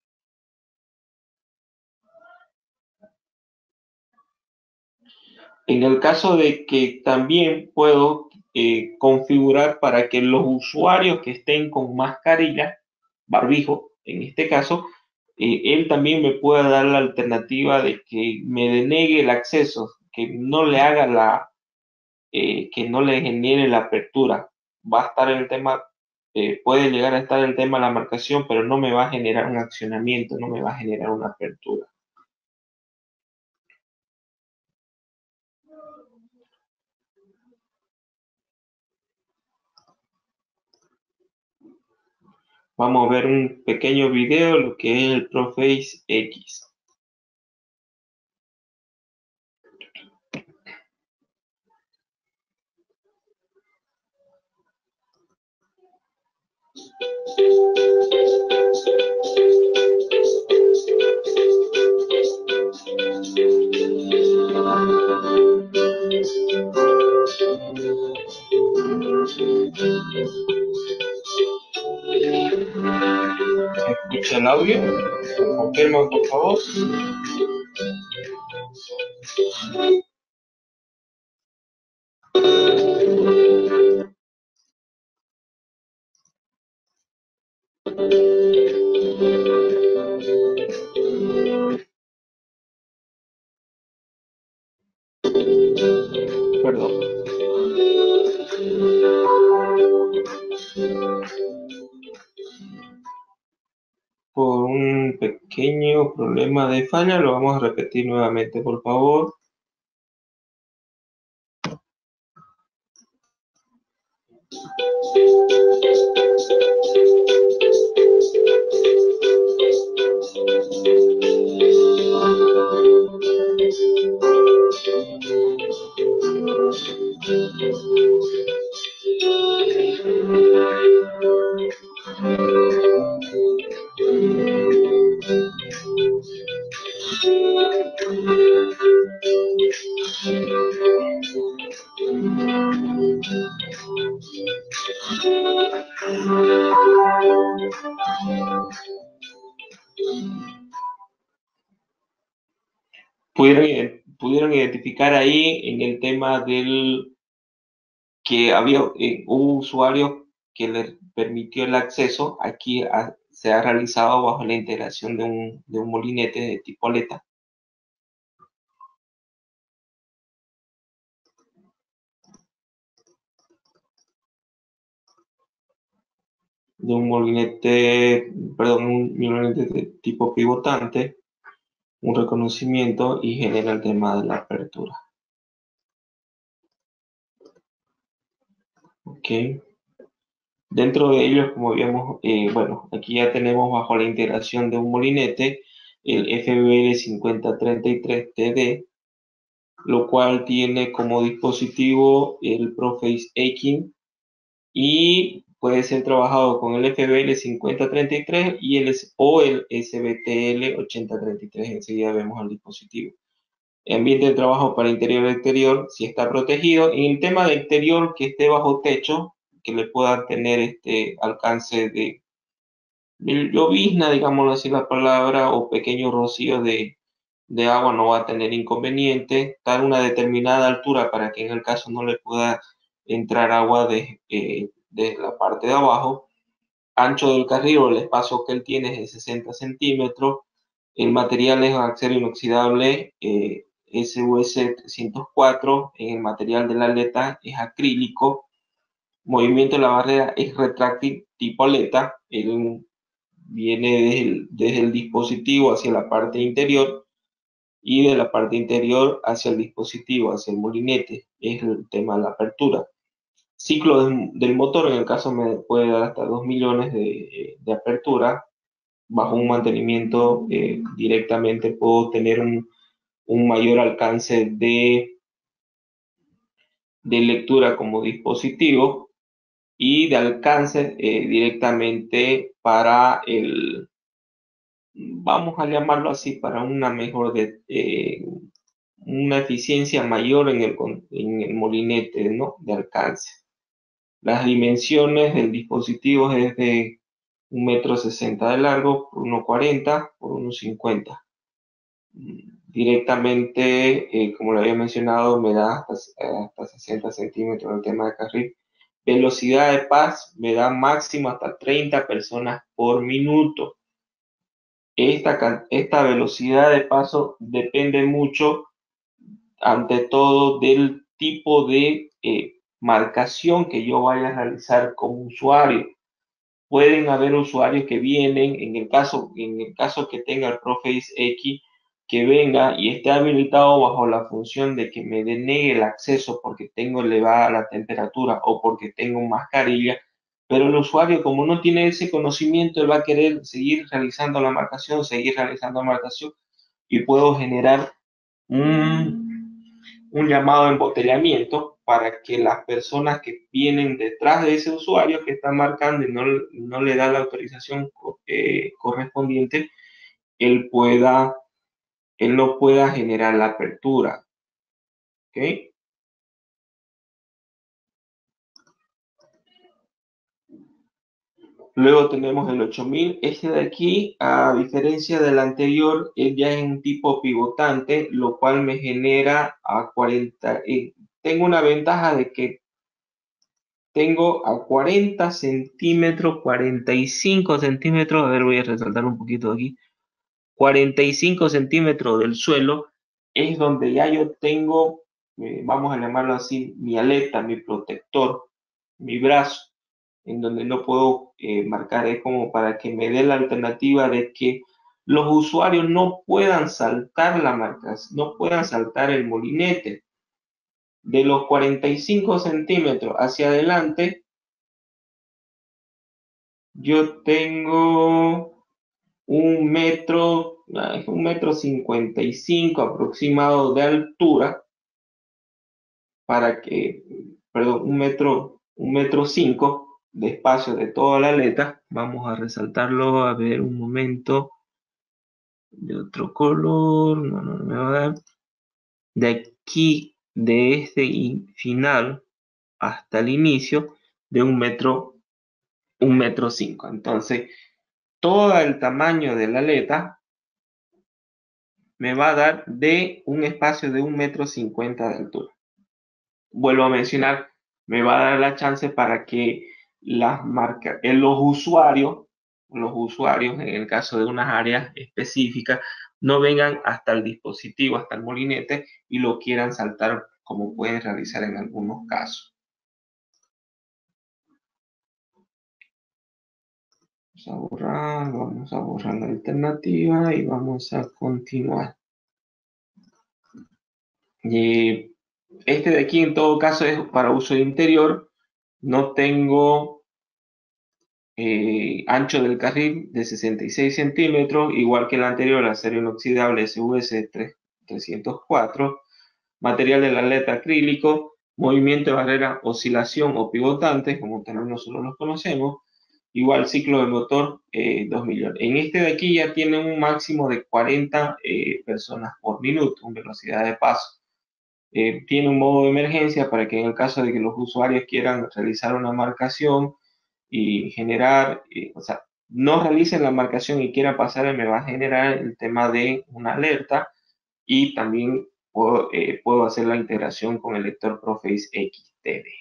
Speaker 1: En el caso de que también puedo eh, configurar para que los usuarios que estén con mascarilla, barbijo en este caso, eh, él también me pueda dar la alternativa de que me denegue el acceso, que no le haga la, eh, que no le genere la apertura. Va a estar el tema, eh, puede llegar a estar el tema de la marcación, pero no me va a generar un accionamiento, no me va a generar una apertura. Vamos a ver un pequeño video, lo que es el Proface X. ¿Se escucha el audio? Confirma, por favor. Perdón. Por un pequeño problema de falla, lo vamos a repetir nuevamente, por favor. Pudieron, pudieron identificar ahí en el tema del que había eh, un usuario que le permitió el acceso. Aquí a, se ha realizado bajo la integración de un, de un molinete de tipo aleta. De un molinete, perdón, un molinete de tipo pivotante, un reconocimiento y genera el tema de la apertura. Ok. Dentro de ellos, como habíamos, eh, bueno, aquí ya tenemos bajo la integración de un molinete el F B L cincuenta treinta y tres T D, lo cual tiene como dispositivo el Proface X y puede ser trabajado con el F B L cincuenta treinta y tres y el, o el S B T L ochenta treinta y tres. Enseguida vemos el dispositivo. Ambiente de trabajo para interior y exterior, si está protegido. En el tema de exterior, que esté bajo techo, que le pueda tener este alcance de llovizna, digámoslo así la palabra, o pequeño rocío de, de agua no va a tener inconveniente. Dar una determinada altura para que en el caso no le pueda entrar agua de, eh, de la parte de abajo. Ancho del carril o el espacio que él tiene es de sesenta centímetros. El material es acero inoxidable eh, S U S trescientos cuatro. En el material de la aleta es acrílico. Movimiento de la barrera es retráctil tipo aleta. El, viene desde el, desde el dispositivo hacia la parte interior y de la parte interior hacia el dispositivo, hacia el molinete. Es el tema de la apertura. Ciclo del, del motor, en el caso me puede dar hasta dos millones de, de apertura. Bajo un mantenimiento eh, directamente puedo tener un, un mayor alcance de, de lectura como dispositivo y de alcance eh, directamente para el, vamos a llamarlo así, para una mejor de, eh, una eficiencia mayor en el, en el molinete, ¿no? De alcance. Las dimensiones del dispositivo es de un metro sesenta de largo por uno cuarenta por uno cincuenta. Directamente, eh, como lo había mencionado, me da hasta, hasta sesenta centímetros el tema de carril. Velocidad de pas me da máximo hasta treinta personas por minuto. Esta, esta velocidad de paso depende mucho, ante todo, del tipo de eh, marcación que yo vaya a realizar como usuario. Pueden haber usuarios que vienen, en el caso, en el caso que tenga el Proface X, que venga y esté habilitado bajo la función de que me denegue el acceso porque tengo elevada la temperatura o porque tengo mascarilla, pero el usuario, como no tiene ese conocimiento, él va a querer seguir realizando la marcación, seguir realizando la marcación, y puedo generar un, un llamado de embotellamiento para que las personas que vienen detrás de ese usuario que está marcando y no, no le da la autorización eh, correspondiente, él pueda, él no pueda generar la apertura. ¿Okay? Luego tenemos el ocho mil. Este de aquí, a diferencia del anterior, él ya es un tipo pivotante, lo cual me genera a cuarenta. Eh, tengo una ventaja de que tengo a cuarenta centímetros, cuarenta y cinco centímetros, a ver, voy a resaltar un poquito aquí, cuarenta y cinco centímetros del suelo, es donde ya yo tengo, eh, vamos a llamarlo así, mi aleta, mi protector, mi brazo, en donde no puedo eh, marcar, es como para que me dé la alternativa de que los usuarios no puedan saltar la marca, no puedan saltar el molinete. De los cuarenta y cinco centímetros hacia adelante, yo tengo un metro, un metro cincuenta y cinco aproximado de altura para que, perdón, un metro, un metro cinco de espacio de toda la aleta. Vamos a resaltarlo, a ver un momento, de otro color, no, no, no me va a dar. De aquí, de este final hasta el inicio, de un metro, un metro cinco. Entonces, todo el tamaño de la aleta me va a dar de un espacio de un metro cincuenta de altura. Vuelvo a mencionar, me va a dar la chance para que las marcas, en los usuarios, los usuarios, en el caso de unas áreas específicas, no vengan hasta el dispositivo, hasta el molinete y lo quieran saltar como pueden realizar en algunos casos. Vamos a borrar, vamos a borrar la alternativa y vamos a continuar. Y este de aquí en todo caso es para uso de interior. No tengo eh, ancho del carril de sesenta y seis centímetros, igual que el anterior, acero inoxidable S U S trescientos cuatro. Material de la aleta acrílico, movimiento de barrera, oscilación o pivotante, como también nosotros los conocemos. Igual ciclo de motor, eh, dos millones. En este de aquí ya tiene un máximo de cuarenta eh, personas por minuto en velocidad de paso. Eh, tiene un modo de emergencia para que en el caso de que los usuarios quieran realizar una marcación y generar, eh, o sea, no realicen la marcación y quiera pasar, me va a generar el tema de una alerta, y también puedo, eh, puedo hacer la integración con el lector Proface X T D.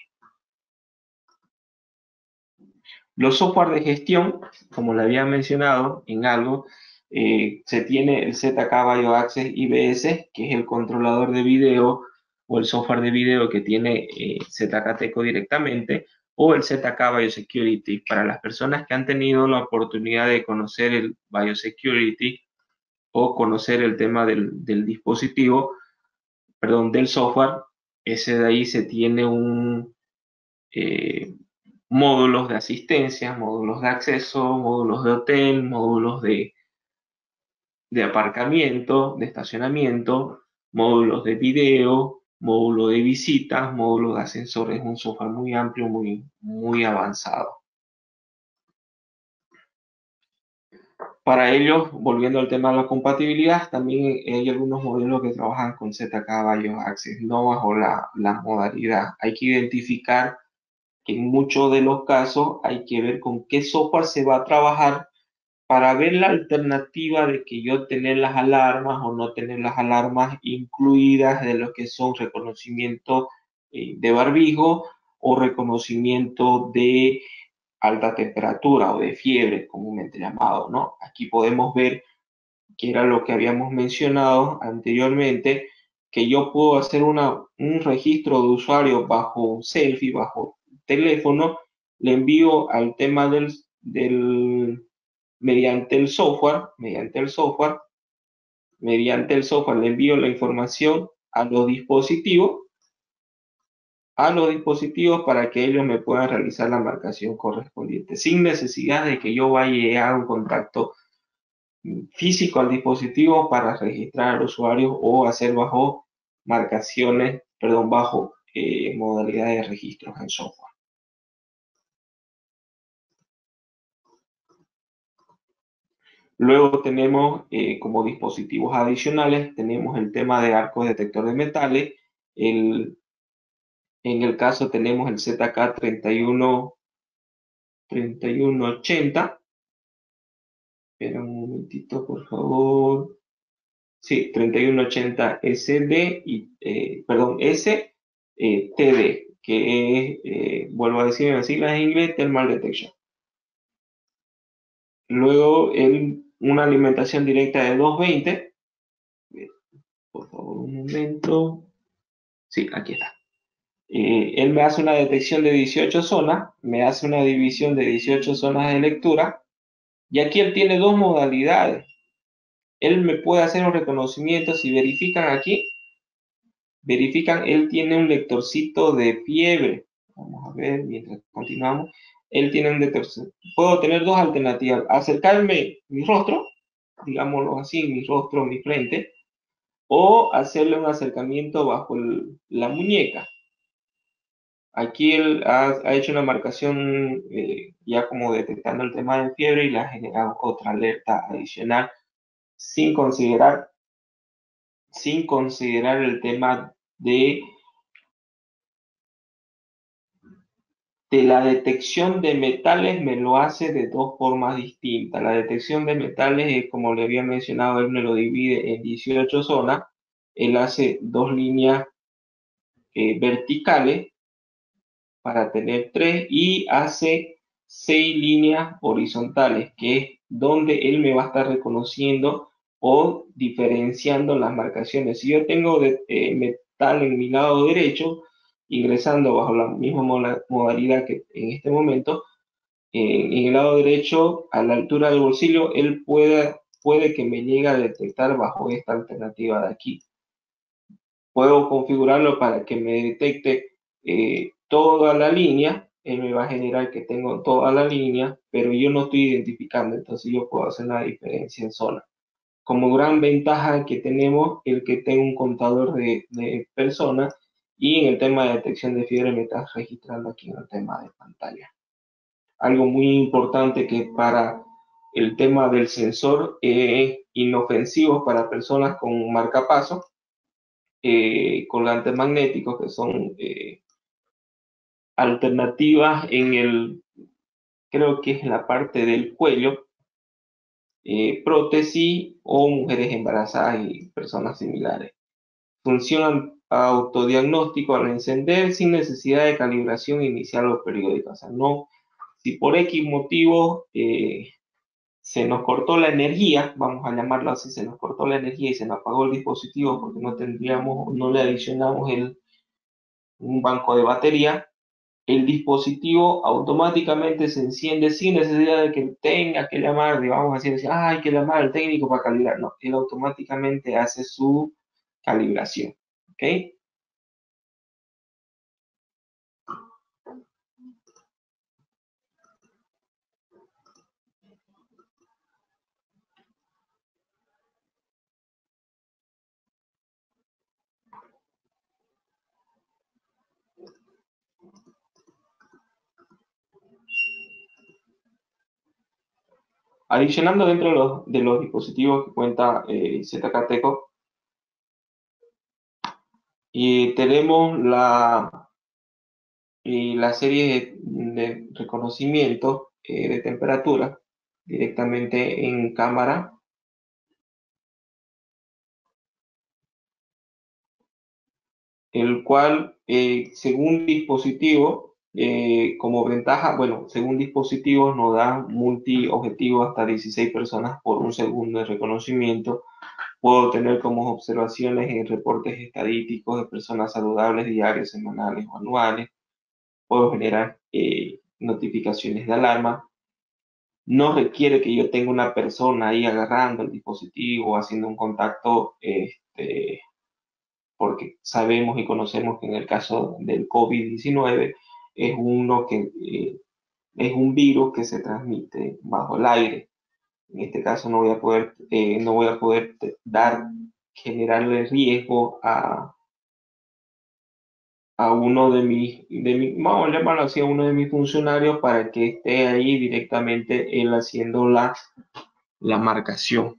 Speaker 1: Los software de gestión, como le había mencionado en algo, eh, se tiene el Z K BioAccess I B S, que es el controlador de video o el software de video que tiene eh, Z K Teco directamente, o el Z K Biosecurity. Para las personas que han tenido la oportunidad de conocer el Biosecurity o conocer el tema del, del dispositivo, perdón, del software, ese de ahí se tiene un... Eh, módulos de asistencia, módulos de acceso, módulos de hotel, módulos de, de aparcamiento, de estacionamiento, módulos de video, módulo de visitas, módulo de ascensores. Es un software muy amplio, muy, muy avanzado. Para ello, volviendo al tema de la compatibilidad, también hay algunos modelos que trabajan con Z K BioAccess, no bajo la, la modalidad. Hay que identificar que en muchos de los casos hay que ver con qué software se va a trabajar para ver la alternativa de que yo tener las alarmas o no tener las alarmas incluidas de lo que son reconocimiento eh, de barbijo o reconocimiento de alta temperatura o de fiebre, comúnmente llamado, ¿no? Aquí podemos ver que era lo que habíamos mencionado anteriormente, que yo puedo hacer una, un registro de usuario bajo un selfie, bajo teléfono, le envío al tema del, del mediante el software, mediante el software, mediante el software le envío la información a los dispositivos, a los dispositivos para que ellos me puedan realizar la marcación correspondiente, sin necesidad de que yo vaya a un contacto físico al dispositivo para registrar al usuario o hacer bajo marcaciones, perdón, bajo eh, modalidades de registros en software. Luego tenemos eh, como dispositivos adicionales, tenemos el tema de arcos detector de metales. El, en el caso tenemos el Z K treinta y uno ochenta. Espera un momentito, por favor. Sí, treinta y uno ochenta S D y, eh, perdón, S eh, T D, que es, eh, vuelvo a decir en las siglas en inglés, Thermal Detection. Luego, el, una alimentación directa de doscientos veinte. Por favor, un momento. Sí, aquí está. Eh, él me hace una detección de dieciocho zonas, me hace una división de dieciocho zonas de lectura, y aquí él tiene dos modalidades. Él me puede hacer un reconocimiento, si verifican aquí, verifican, él tiene un lectorcito de fiebre. Vamos a ver, mientras continuamos, él tiene un lectorcito. Puedo tener dos alternativas, acercarme mi rostro, digámoslo así, mi rostro, mi frente, o hacerle un acercamiento bajo el, la muñeca. Aquí él ha, ha hecho una marcación eh, ya como detectando el tema de fiebre y le ha generado otra alerta adicional sin considerar, sin considerar el tema de, de la detección de metales. Me lo hace de dos formas distintas. La detección de metales, es, como le había mencionado, él me lo divide en dieciocho zonas. Él hace dos líneas eh, verticales para tener tres y hace seis líneas horizontales, que es donde él me va a estar reconociendo o diferenciando las marcaciones. Si yo tengo de, eh, metal en mi lado derecho, ingresando bajo la misma modalidad que en este momento, eh, en el lado derecho, a la altura del bolsillo, él puede, puede que me llegue a detectar bajo esta alternativa de aquí. Puedo configurarlo para que me detecte eh, toda la línea. Él me va a generar que tengo toda la línea, pero yo no estoy identificando, entonces yo puedo hacer la diferencia en zona. Como gran ventaja que tenemos, el que tengo un contador de, de personas, y en el tema de detección de fiebre me está registrando aquí en el tema de pantalla. Algo muy importante que para el tema del sensor es inofensivo para personas con marcapasos, eh, colgantes magnéticos, que son eh, alternativas en el creo que es la parte del cuello, eh, prótesis o mujeres embarazadas y personas similares. Función autodiagnóstico al encender sin necesidad de calibración inicial o periódica. O sea, no, si por X motivo eh, se nos cortó la energía, vamos a llamarlo así, se nos cortó la energía y se nos apagó el dispositivo porque no tendríamos, no le adicionamos el, un banco de batería, el dispositivo automáticamente se enciende sin necesidad de que tenga que llamar, digamos así, decir, ah, hay que llamar al técnico para calibrar. No, él automáticamente hace su calibración. ¿Ok? Adicionando dentro de los, de los dispositivos que cuenta eh, Z K Teco, y tenemos la, y la serie de, de reconocimiento eh, de temperatura directamente en cámara, el cual eh, según dispositivo, eh, como ventaja, bueno, según dispositivos nos da multi-objetivo hasta dieciséis personas por un segundo de reconocimiento. Puedo tener como observaciones en reportes estadísticos de personas saludables diarios, semanales o anuales. Puedo generar eh, notificaciones de alarma. No requiere que yo tenga una persona ahí agarrando el dispositivo, haciendo un contacto, este, porque sabemos y conocemos que en el caso del COVID diecinueve es uno que eh, es un virus que se transmite bajo el aire. En este caso no voy a poder, eh, no voy a poder dar, generarle riesgo a, a uno de mis, de mi, vamos a llamarlo así, a uno de mis funcionarios para que esté ahí directamente él haciendo la, la marcación.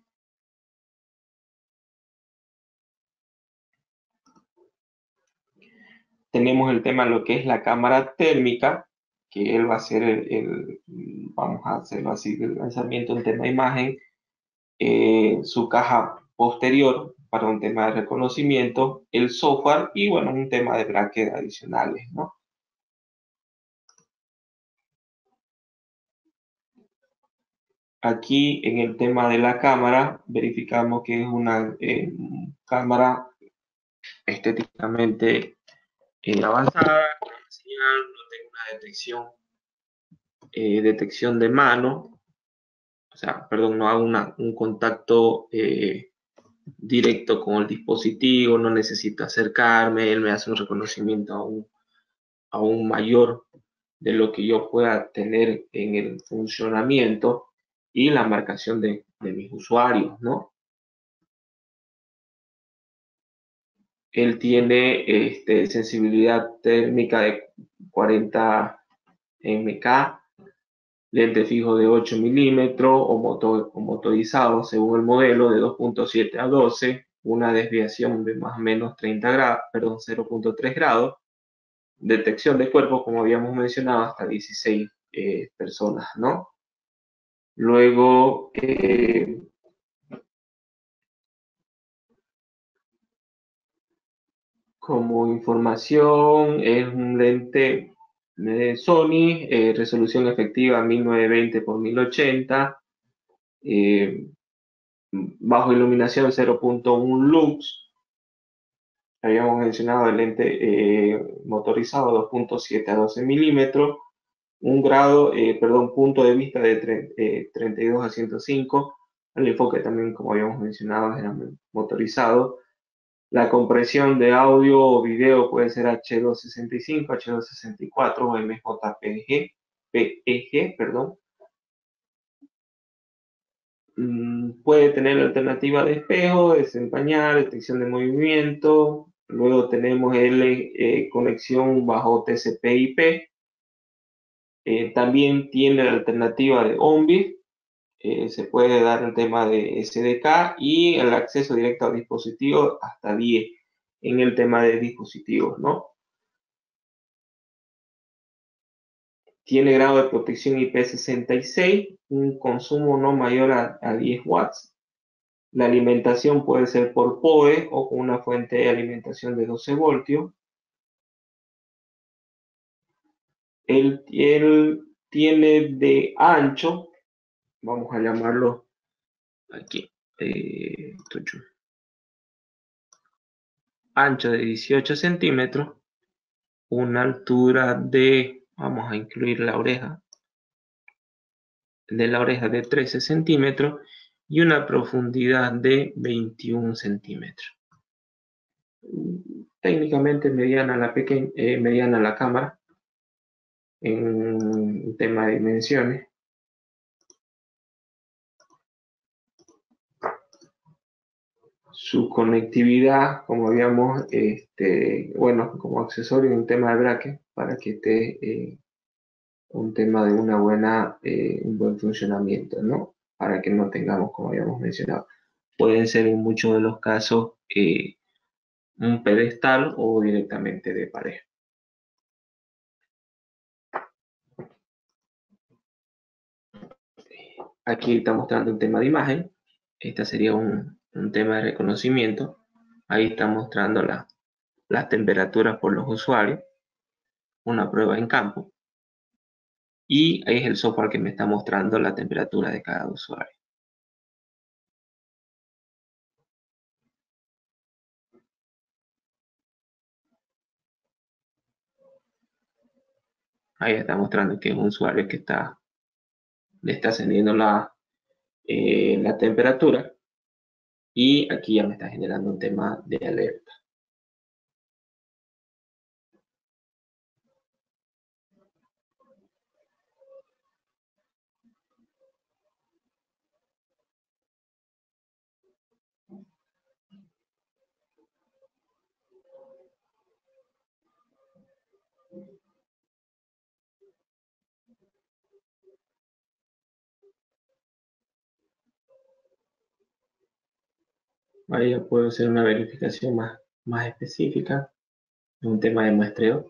Speaker 1: Tenemos el tema de lo que es la cámara térmica, que él va a hacer el, el vamos a hacerlo así, el lanzamiento en tema imagen, eh, su caja posterior para un tema de reconocimiento, el software y bueno, un tema de brackets adicionales, ¿no? Aquí en el tema de la cámara, verificamos que es una eh, cámara estéticamente eh, avanzada, señal, no tengo una detección, eh, detección de mano, o sea, perdón, no hago una, un contacto eh, directo con el dispositivo, no necesito acercarme, él me hace un reconocimiento aún, aún mayor de lo que yo pueda tener en el funcionamiento y la marcación de, de mis usuarios, ¿no? Él tiene este, sensibilidad térmica de cuarenta M K, lente fijo de ocho milímetros o, motor, o motorizado según el modelo de dos punto siete a doce, una desviación de más o menos treinta grados, perdón, cero punto tres grados, detección de cuerpo, como habíamos mencionado, hasta dieciséis eh, personas, ¿no? Luego, eh, como información, es un lente de Sony, eh, resolución efectiva mil novecientos veinte por mil ochenta, eh, bajo iluminación cero punto uno lux. Habíamos mencionado el lente eh, motorizado dos punto siete a doce milímetros, un grado, eh, perdón, punto de vista de eh, treinta y dos a ciento cinco. El enfoque también, como habíamos mencionado, era motorizado. La compresión de audio o video puede ser H doscientos sesenta y cinco, H doscientos sesenta y cuatro o M J P G, P E G, perdón. Mm, puede tener la alternativa de espejo, desempañar, detección de movimiento. Luego tenemos el eh, conexión bajo T C P I P. Eh, también tiene la alternativa de ONBIF. Eh, se puede dar el tema de S D K y el acceso directo al dispositivo hasta diez en el tema de dispositivos, ¿no? tiene grado de protección I P sesenta y seis, un consumo no mayor a, a diez watts. La alimentación puede ser por P O E o con una fuente de alimentación de doce voltios. Él, él tiene de ancho, vamos a llamarlo aquí, eh, ancho de dieciocho centímetros, una altura de, vamos a incluir la oreja, de la oreja de trece centímetros y una profundidad de veintiún centímetros. Técnicamente mediana la, pequeña, eh, mediana la cámara en tema de dimensiones. Su conectividad, como habíamos, este, bueno, como accesorio en tema de bracket, para que esté eh, un tema de una buena, eh, un buen funcionamiento, ¿no? Para que no tengamos, como habíamos mencionado, pueden ser en muchos de los casos eh, un pedestal o directamente de pared. Aquí está mostrando un tema de imagen. Este sería un, un tema de reconocimiento. Ahí está mostrando la, las temperaturas por los usuarios, una prueba en campo. Y ahí es el software que me está mostrando la temperatura de cada usuario. Ahí está mostrando que es un usuario que está, le está ascendiendo la, eh, la temperatura. Y aquí ya me está generando un tema de alerta. Ahí ya puedo hacer una verificación más, más específica. Un tema de muestreo.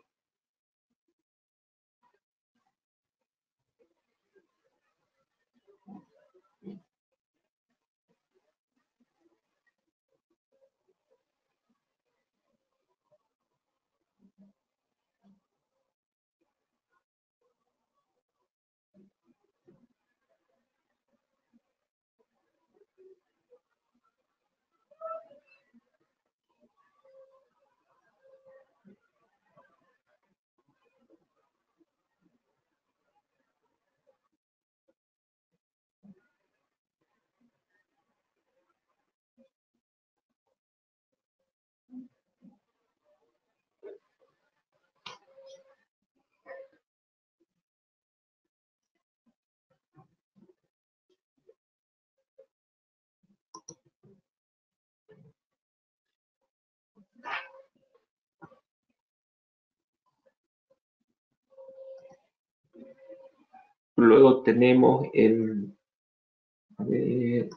Speaker 1: Luego tenemos el, a ver,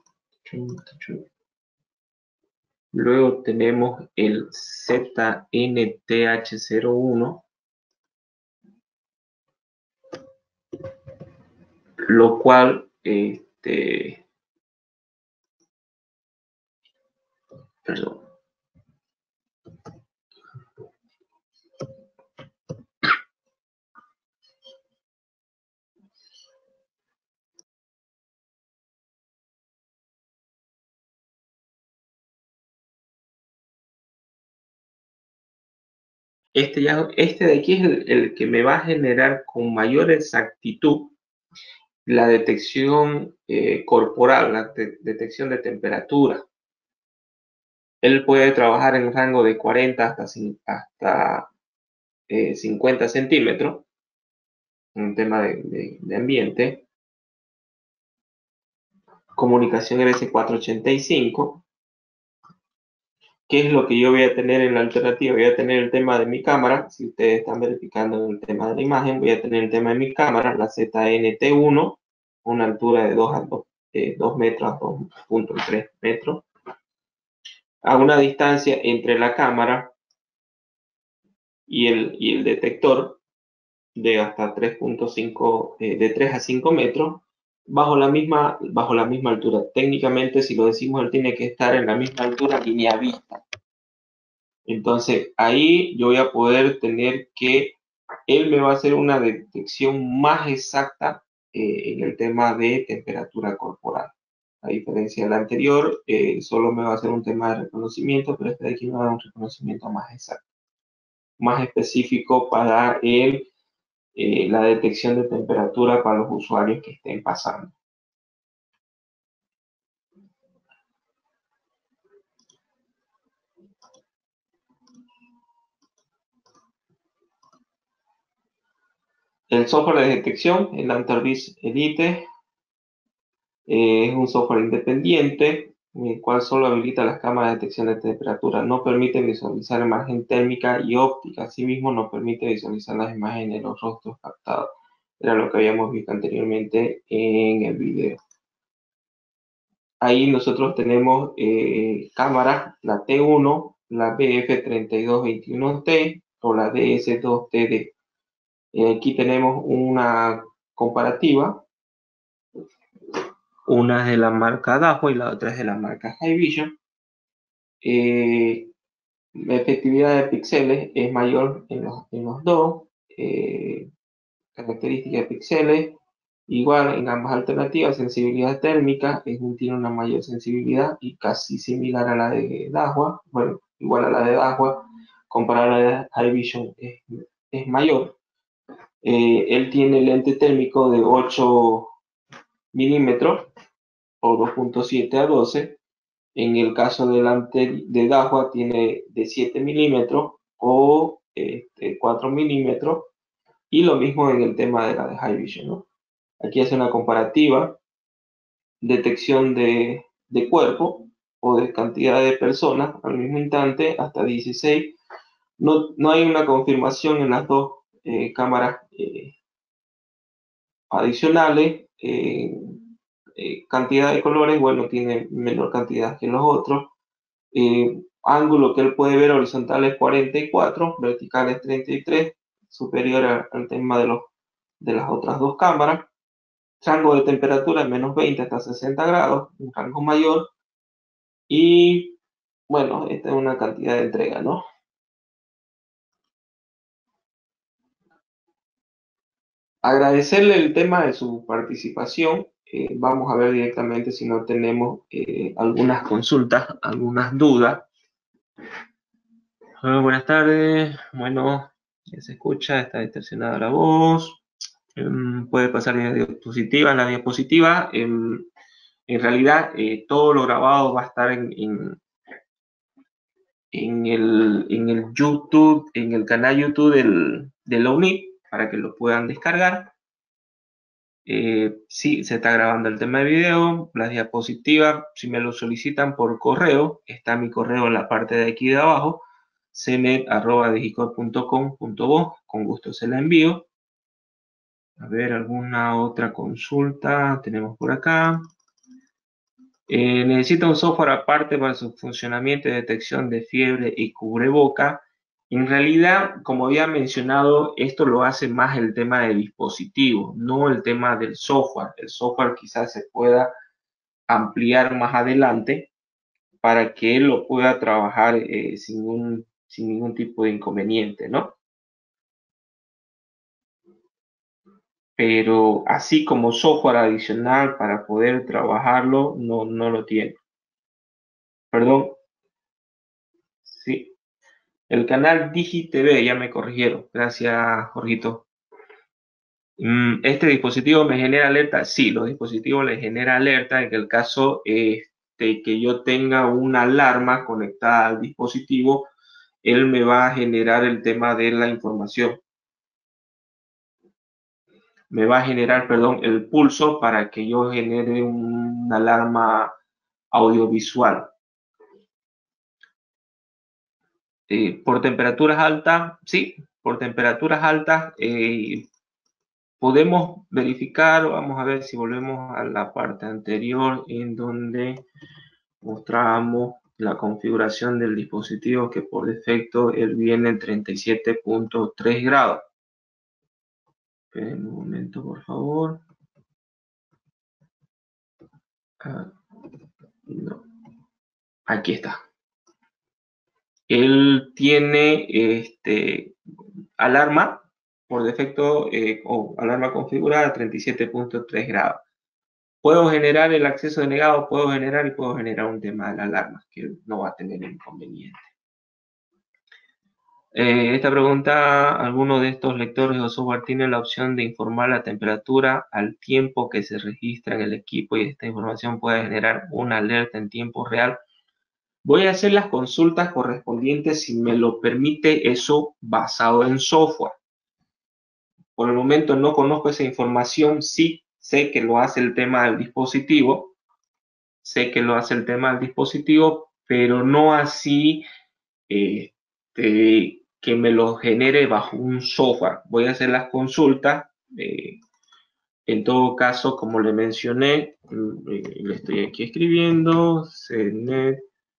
Speaker 1: luego tenemos el Z N T H cero uno, lo cual, este, perdón, Este, ya, este de aquí es el, el que me va a generar con mayor exactitud la detección eh, corporal, la de, detección de temperatura. Él puede trabajar en un rango de cuarenta hasta, hasta eh, cincuenta centímetros, un tema de, de, de ambiente. Comunicación R S cuatrocientos ochenta y cinco. ¿Qué es lo que yo voy a tener en la alternativa? Voy a tener el tema de mi cámara. Si ustedes están verificando el tema de la imagen, voy a tener el tema de mi cámara, la Z N T uno, una altura de dos, a dos, eh, dos metros a dos punto tres metros, a una distancia entre la cámara y el, y el detector de hasta tres punto cinco, eh, de tres a cinco metros, bajo la misma, bajo la misma altura. Técnicamente, si lo decimos, él tiene que estar en la misma altura línea vista. Entonces, ahí yo voy a poder tener que él me va a hacer una detección más exacta eh, en el tema de temperatura corporal. A diferencia del anterior, eh, solo me va a hacer un tema de reconocimiento, pero este de aquí me va a dar un reconocimiento más exacto, más específico para el, eh, la detección de temperatura para los usuarios que estén pasando. El software de detección, el Antervis Elite, eh, es un software independiente, el cual solo habilita las cámaras de detección de temperatura. No permite visualizar imagen térmica y óptica. Asimismo, no permite visualizar las imágenes de los rostros captados. Era lo que habíamos visto anteriormente en el video. Ahí nosotros tenemos eh, cámaras, la T uno, la B F treinta y dos veintiuno T o la D S dos T D. Eh, aquí tenemos una comparativa. Una es de la marca Dahua y la otra es de la marca Hikvision. Eh, la efectividad de píxeles es mayor en los, en los dos. Eh, características de píxeles, igual en ambas alternativas. Sensibilidad térmica es, tiene una mayor sensibilidad y casi similar a la de Dahua. Bueno, igual a la de Dahua, comparada a la de Hikvision es, es mayor. Eh, él tiene lente térmico de ocho milímetros o dos punto siete a doce. En el caso delante de Dahua tiene de siete milímetros o este, cuatro milímetros, y lo mismo en el tema de la de Hikvision, ¿no? Aquí hace una comparativa, detección de, de cuerpo o de cantidad de personas al mismo instante hasta dieciséis. No, no hay una confirmación en las dos eh, cámaras eh, adicionales. Eh, eh, cantidad de colores, bueno, tiene menor cantidad que los otros. Eh, ángulo que él puede ver horizontal es cuarenta y cuatro, vertical es treinta y tres, superior a, al tema de, los, de las otras dos cámaras. Rango de temperatura de menos veinte hasta sesenta grados, un rango mayor. Y bueno, esta es una cantidad de entrega, ¿no? Agradecerle el tema de su participación. Eh, vamos a ver directamente si no tenemos eh, algunas consultas, algunas dudas. Hola, buenas tardes. Bueno, ya se escucha, está distorsionada la voz. Um, puede pasar la diapositiva. En la diapositiva, um, en realidad, eh, todo lo grabado va a estar en, en, en, el, en el YouTube, en el canal YouTube del, de la U N I P, para que lo puedan descargar. Eh, sí, se está grabando el tema de video. Las diapositivas, si me lo solicitan por correo, está mi correo en la parte de aquí de abajo, c net arroba digicor punto com punto bo, con gusto se la envío. A ver, alguna otra consulta tenemos por acá. Eh, necesita un software aparte para su funcionamiento y detección de fiebre y cubreboca. En realidad, como había mencionado, esto lo hace más el tema de dispositivo, no el tema del software. El software quizás se pueda ampliar más adelante para que él lo pueda trabajar eh, sin, un, sin ningún tipo de inconveniente, ¿no? Pero así como software adicional para poder trabajarlo, no, no lo tiene. Perdón, sí. El canal DigiTV, ya me corrigieron. Gracias, Jorgito. Mm, ¿Este dispositivo me genera alerta? Sí, los dispositivos les genera alerta en el caso este, que yo tenga una alarma conectada al dispositivo, él me va a generar el tema de la información. Me va a generar, perdón, el pulso para que yo genere una alarma audiovisual. Eh, por temperaturas altas, sí, por temperaturas altas eh, podemos verificar, vamos a ver si volvemos a la parte anterior en donde mostramos la configuración del dispositivo, que por defecto él viene en treinta y siete punto tres grados. Esperen un momento, por favor. Ah, no. Aquí está. Él tiene este, alarma por defecto eh, o alarma configurada treinta y siete punto tres grados. Puedo generar el acceso denegado, puedo generar y puedo generar un tema de la alarma, que no va a tener inconveniente. Eh, esta pregunta, ¿alguno de estos lectores o software tiene la opción de informar la temperatura al tiempo que se registra en el equipo y esta información puede generar una alerta en tiempo real? Voy a hacer las consultas correspondientes si me lo permite eso basado en software. Por el momento no conozco esa información, sí sé que lo hace el tema del dispositivo, sé que lo hace el tema del dispositivo, pero no así eh, eh, que me lo genere bajo un software. Voy a hacer las consultas. Eh, en todo caso, como le mencioné, eh, le estoy aquí escribiendo, cnet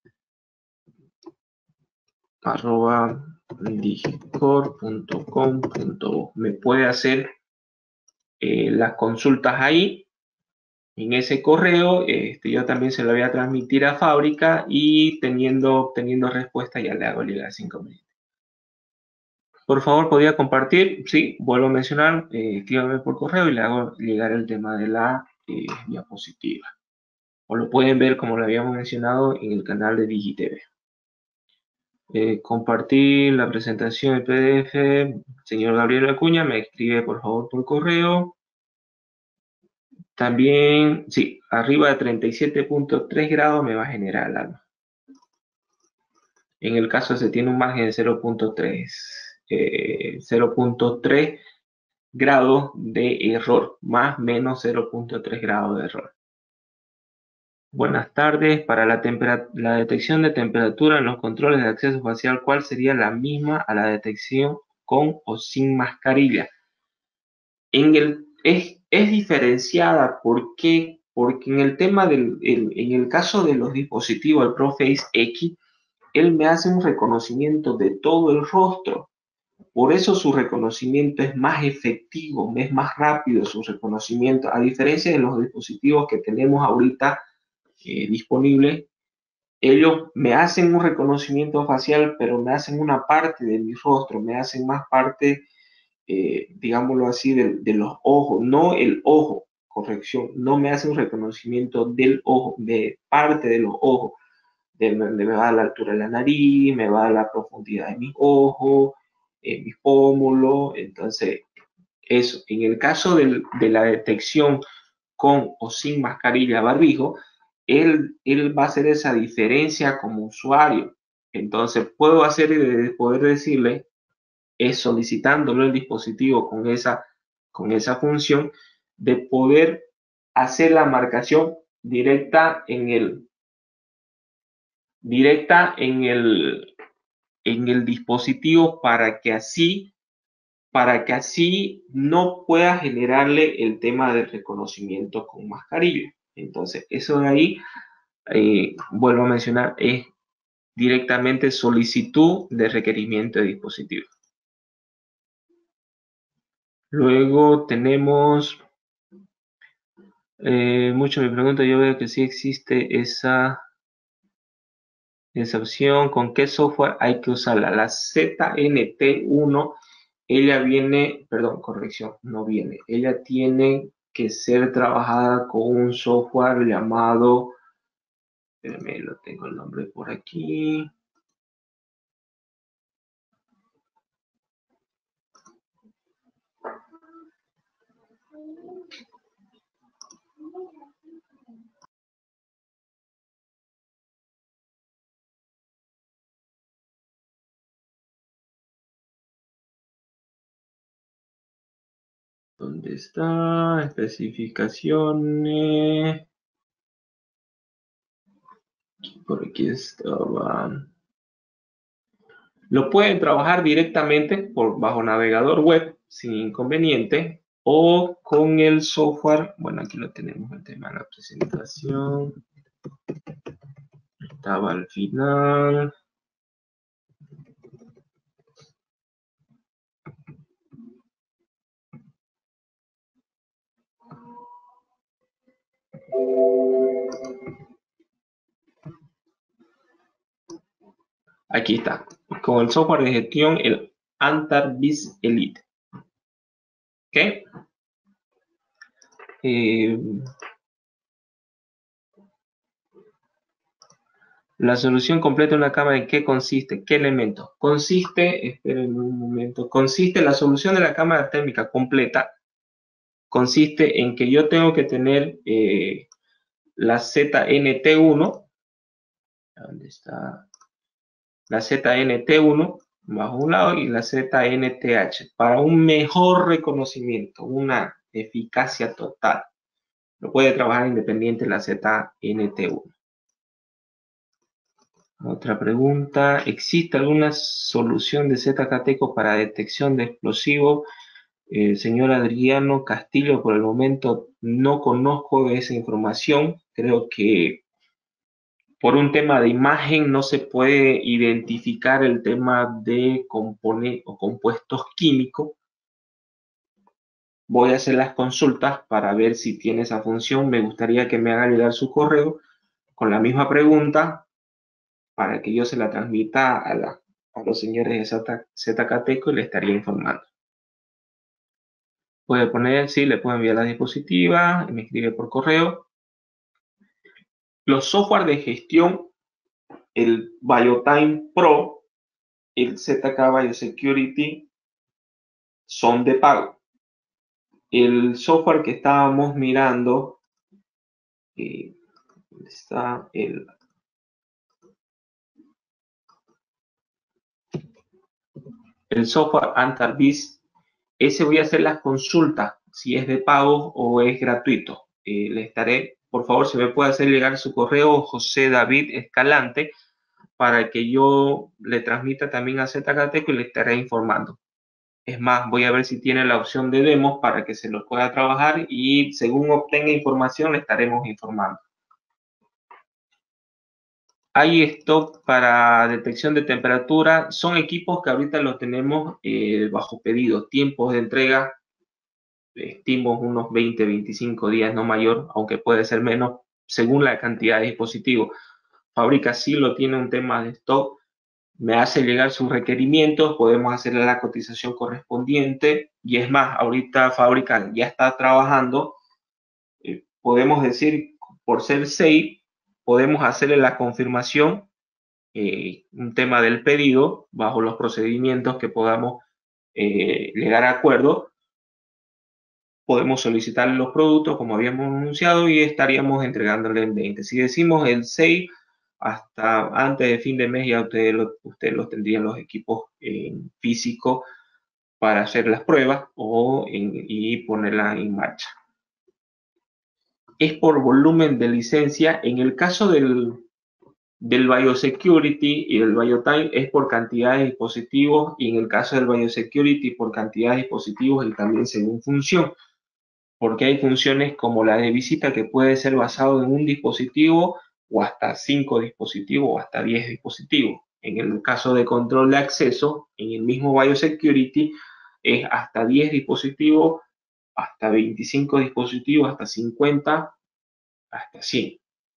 Speaker 1: arroba digicore punto com punto bo. Me puede hacer eh, las consultas ahí. En ese correo, este, yo también se lo voy a transmitir a fábrica y teniendo, obteniendo respuesta ya le hago llegar sin inconveniente. Por favor, ¿podría compartir? Sí, vuelvo a mencionar, eh, escríbame por correo y le hago llegar el tema de la eh, diapositiva. O lo pueden ver como lo habíamos mencionado en el canal de DigiTV. Eh, compartir la presentación en P D F. Señor Gabriel Acuña, me escribe por favor por correo. También, sí, arriba de treinta y siete punto tres grados me va a generar alarma. En el caso se tiene un margen de cero punto tres. Eh, cero punto tres grados de error, más menos cero punto tres grados de error. Buenas tardes. Para la, la detección de temperatura en los controles de acceso facial, ¿cuál sería la misma a la detección con o sin mascarilla? En el, es, es diferenciada. ¿Por qué? Porque en el tema del, el, en el caso de los dispositivos, el ProFace X, él me hace un reconocimiento de todo el rostro. Por eso su reconocimiento es más efectivo, es más rápido su reconocimiento, a diferencia de los dispositivos que tenemos ahorita eh, disponibles. Ellos me hacen un reconocimiento facial, pero me hacen una parte de mi rostro, me hacen más parte, eh, digámoslo así, de, de los ojos, no el ojo, corrección, no me hacen un reconocimiento del ojo, de parte de los ojos, de, de me va a la altura de la nariz, me va a la profundidad de mis ojos, eh, mis pómulos. Entonces, eso, en el caso del, de la detección con o sin mascarilla barbijo, él, él va a hacer esa diferencia como usuario. Entonces, puedo hacer, poder decirle, es solicitándole el dispositivo con esa, con esa función de poder hacer la marcación directa en el, directa en el, en el dispositivo para que así para que así no pueda generarle el tema del reconocimiento con mascarilla. Entonces, eso de ahí, eh, vuelvo a mencionar, es directamente solicitud de requerimiento de dispositivo. Luego tenemos, eh, mucho me pregunto, yo veo que sí existe esa, esa opción, ¿con qué software hay que usarla? La Z N T uno, ella viene, perdón, corrección, no viene, ella tiene que ser trabajada con un software llamado, espérame, lo tengo el nombre por aquí. ¿Dónde está? Especificaciones. Por aquí estaba. Lo pueden trabajar directamente por bajo navegador web sin inconveniente o con el software. Bueno, aquí lo tenemos el tema de la presentación. Estaba al final. Aquí está, con el software de gestión, el AntarBiz Elite. ¿Ok? Eh, la solución completa de una cámara, ¿en qué consiste? ¿Qué elementos? Consiste, esperen un momento, consiste la solución de la cámara térmica completa, consiste en que yo tengo que tener eh, la Z N T uno, ¿dónde está? La Z N T uno bajo un lado y la Z N T H para un mejor reconocimiento, una eficacia total. Lo puede trabajar independiente la Z N T uno. Otra pregunta, ¿existe alguna solución de Z K Teco para detección de explosivos? Eh, señor Adriano Castillo, por el momento no conozco esa información. Creo que por un tema de imagen no se puede identificar el tema de componentes o compuestos químicos. Voy a hacer las consultas para ver si tiene esa función. Me gustaría que me haga llegar su correo con la misma pregunta para que yo se la transmita a, la, a los señores de Z K Teco y le estaría informando. Puede poner, sí, le puedo enviar la diapositiva, me escribe por correo. Los software de gestión, el BioTime Pro, el Z K Biosecurity, son de pago. El software que estábamos mirando, eh, está el, el software AntarBiz, ese voy a hacer las consultas, si es de pago o es gratuito. Eh, le estaré, por favor, si me puede hacer llegar su correo, José David Escalante, para que yo le transmita también a Z K Teco y le estaré informando. Es más, voy a ver si tiene la opción de demos para que se lo pueda trabajar y según obtenga información le estaremos informando. Hay stock para detección de temperatura. Son equipos que ahorita los tenemos eh, bajo pedido. Tiempos de entrega, estimo unos veinte, veinticinco días, no mayor, aunque puede ser menos, según la cantidad de dispositivos. Fábrica sí lo tiene un tema de stock. Me hace llegar sus requerimientos, podemos hacerle la cotización correspondiente. Y es más, ahorita Fábrica ya está trabajando. Eh, podemos decir, por ser seis, podemos hacerle la confirmación. Eh, un tema del pedido bajo los procedimientos que podamos eh, llegar a acuerdo. Podemos solicitar los productos como habíamos anunciado y estaríamos entregándole el veinte. Si decimos el seis, hasta antes de fin de mes ya ustedes lo, ustedes los tendrían los equipos en físico para hacer las pruebas o en, y ponerla en marcha. Es por volumen de licencia. En el caso del del Biosecurity y del BioTime es por cantidad de dispositivos y en el caso del Biosecurity por cantidad de dispositivos y también según función, porque hay funciones como la de visita que puede ser basado en un dispositivo o hasta cinco dispositivos o hasta diez dispositivos. En el caso de control de acceso, en el mismo Biosecurity es hasta diez dispositivos, hasta veinticinco dispositivos, hasta cincuenta, hasta cien.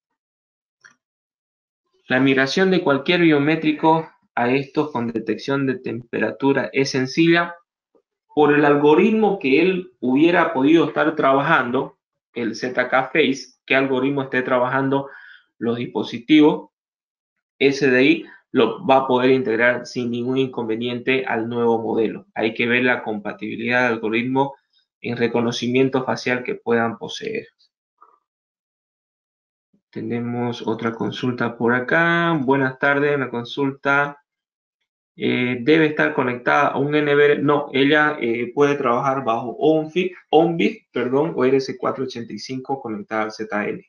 Speaker 1: La migración de cualquier biométrico a estos con detección de temperatura es sencilla. Por el algoritmo que él hubiera podido estar trabajando, el Z K Face, qué algoritmo esté trabajando los dispositivos, ese de ahí lo va a poder integrar sin ningún inconveniente al nuevo modelo. Hay que ver la compatibilidad de algoritmo en reconocimiento facial que puedan poseer. Tenemos otra consulta por acá. Buenas tardes, una consulta. Eh, debe estar conectada a un N V R. No, ella eh, puede trabajar bajo ONFIC, ONVIC, perdón, o R S cuatrocientos ochenta y cinco conectada al Z N.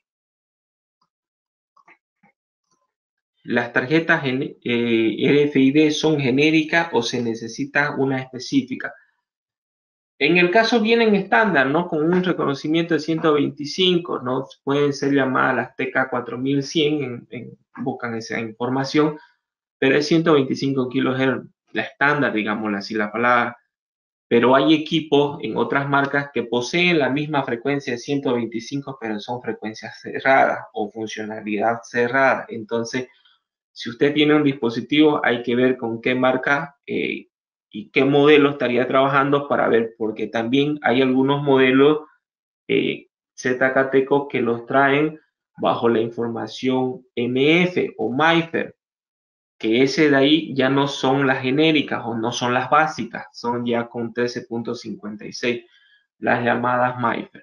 Speaker 1: Las tarjetas eh, R F I D son genéricas o se necesita una específica. En el caso vienen estándar, ¿no? Con un reconocimiento de ciento veinticinco, ¿no? Pueden ser llamadas las T K cuatro mil cien, en, en, buscan esa información, pero es ciento veinticinco kilohertz, la estándar, digámoslo así, la palabra. pero hay equipos en otras marcas que poseen la misma frecuencia de ciento veinticinco, pero son frecuencias cerradas o funcionalidad cerrada. Entonces, si usted tiene un dispositivo, hay que ver con qué marca eh, y qué modelo estaría trabajando para ver, porque también hay algunos modelos eh, Z K T C que los traen bajo la información M F o MIFARE, que ese de ahí ya no son las genéricas o no son las básicas, son ya con trece punto cincuenta y seis, las llamadas MIFARE.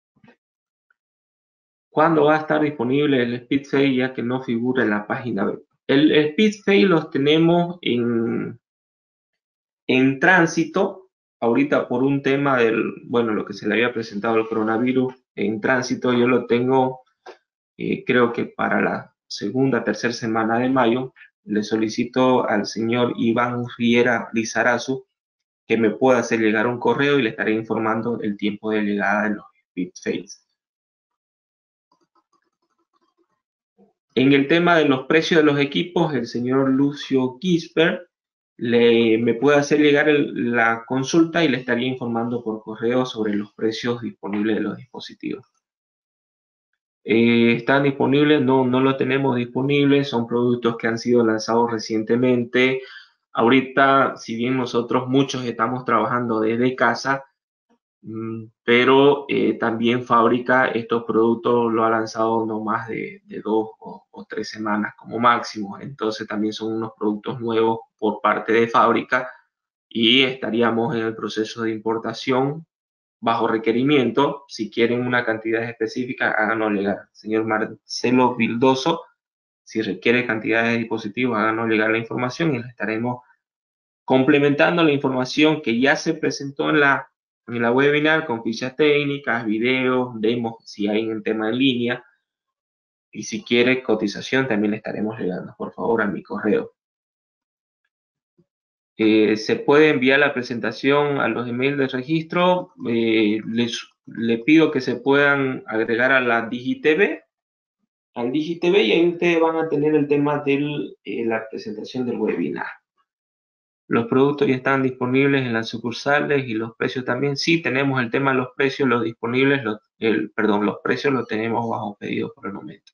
Speaker 1: ¿Cuándo va a estar disponible el SpeedFade ya que no figura en la página web? El SpeedFade los tenemos en, en tránsito, ahorita por un tema del, bueno, lo que se le había presentado el coronavirus, en tránsito yo lo tengo, eh, creo que para la segunda, tercera semana de mayo. Le solicito al señor Iván Riera Lizarazu que me pueda hacer llegar un correo y le estaré informando el tiempo de llegada de los SpeedFades. En el tema de los precios de los equipos, el señor Lucio Gisbert le, me puede hacer llegar el, la consulta y le estaría informando por correo sobre los precios disponibles de los dispositivos. Eh, ¿Están disponibles? No, no lo tenemos disponibles. Son productos que han sido lanzados recientemente. Ahorita, si bien nosotros muchos estamos trabajando desde casa, Mm, pero eh, también fábrica estos productos lo ha lanzado no más de, de dos o, o tres semanas como máximo. Entonces también son unos productos nuevos por parte de fábrica y estaríamos en el proceso de importación bajo requerimiento. Si quieren una cantidad específica, háganos llegar. Señor Marcelo Vildoso, si requiere cantidades de dispositivos, háganos llegar la información y le estaremos complementando la información que ya se presentó en la, en la webinar con fichas técnicas, videos, demos si hay en tema en línea. Y si quiere cotización, también le estaremos llegando, por favor, a mi correo. Eh, se puede enviar la presentación a los emails de registro. Eh, les, le pido que se puedan agregar a la DigiTV, al DigiTV, y ahí ustedes van a tener el tema de eh, la presentación del webinar. Los productos ya están disponibles en las sucursales y los precios también. Sí, tenemos el tema de los precios, los disponibles, los, el, perdón, los precios los tenemos bajo pedido por el momento.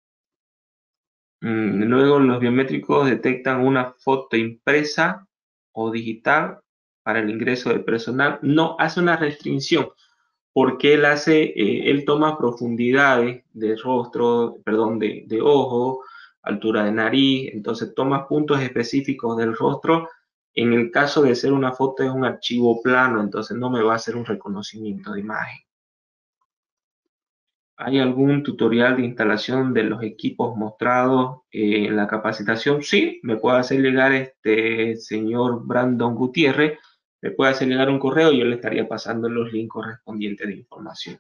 Speaker 1: Mm, luego los biométricos detectan una foto impresa o digital para el ingreso de personal. No hace una restricción porque él hace, eh, él toma profundidades de rostro, perdón, de, de ojo, altura de nariz, entonces toma puntos específicos del rostro. En el caso de ser una foto es un archivo plano, entonces no me va a hacer un reconocimiento de imagen. ¿Hay algún tutorial de instalación de los equipos mostrados eh, en la capacitación? Sí, me puede hacer llegar este señor Brandon Gutiérrez, me puede hacer llegar un correo y yo le estaría pasando los links correspondientes de información.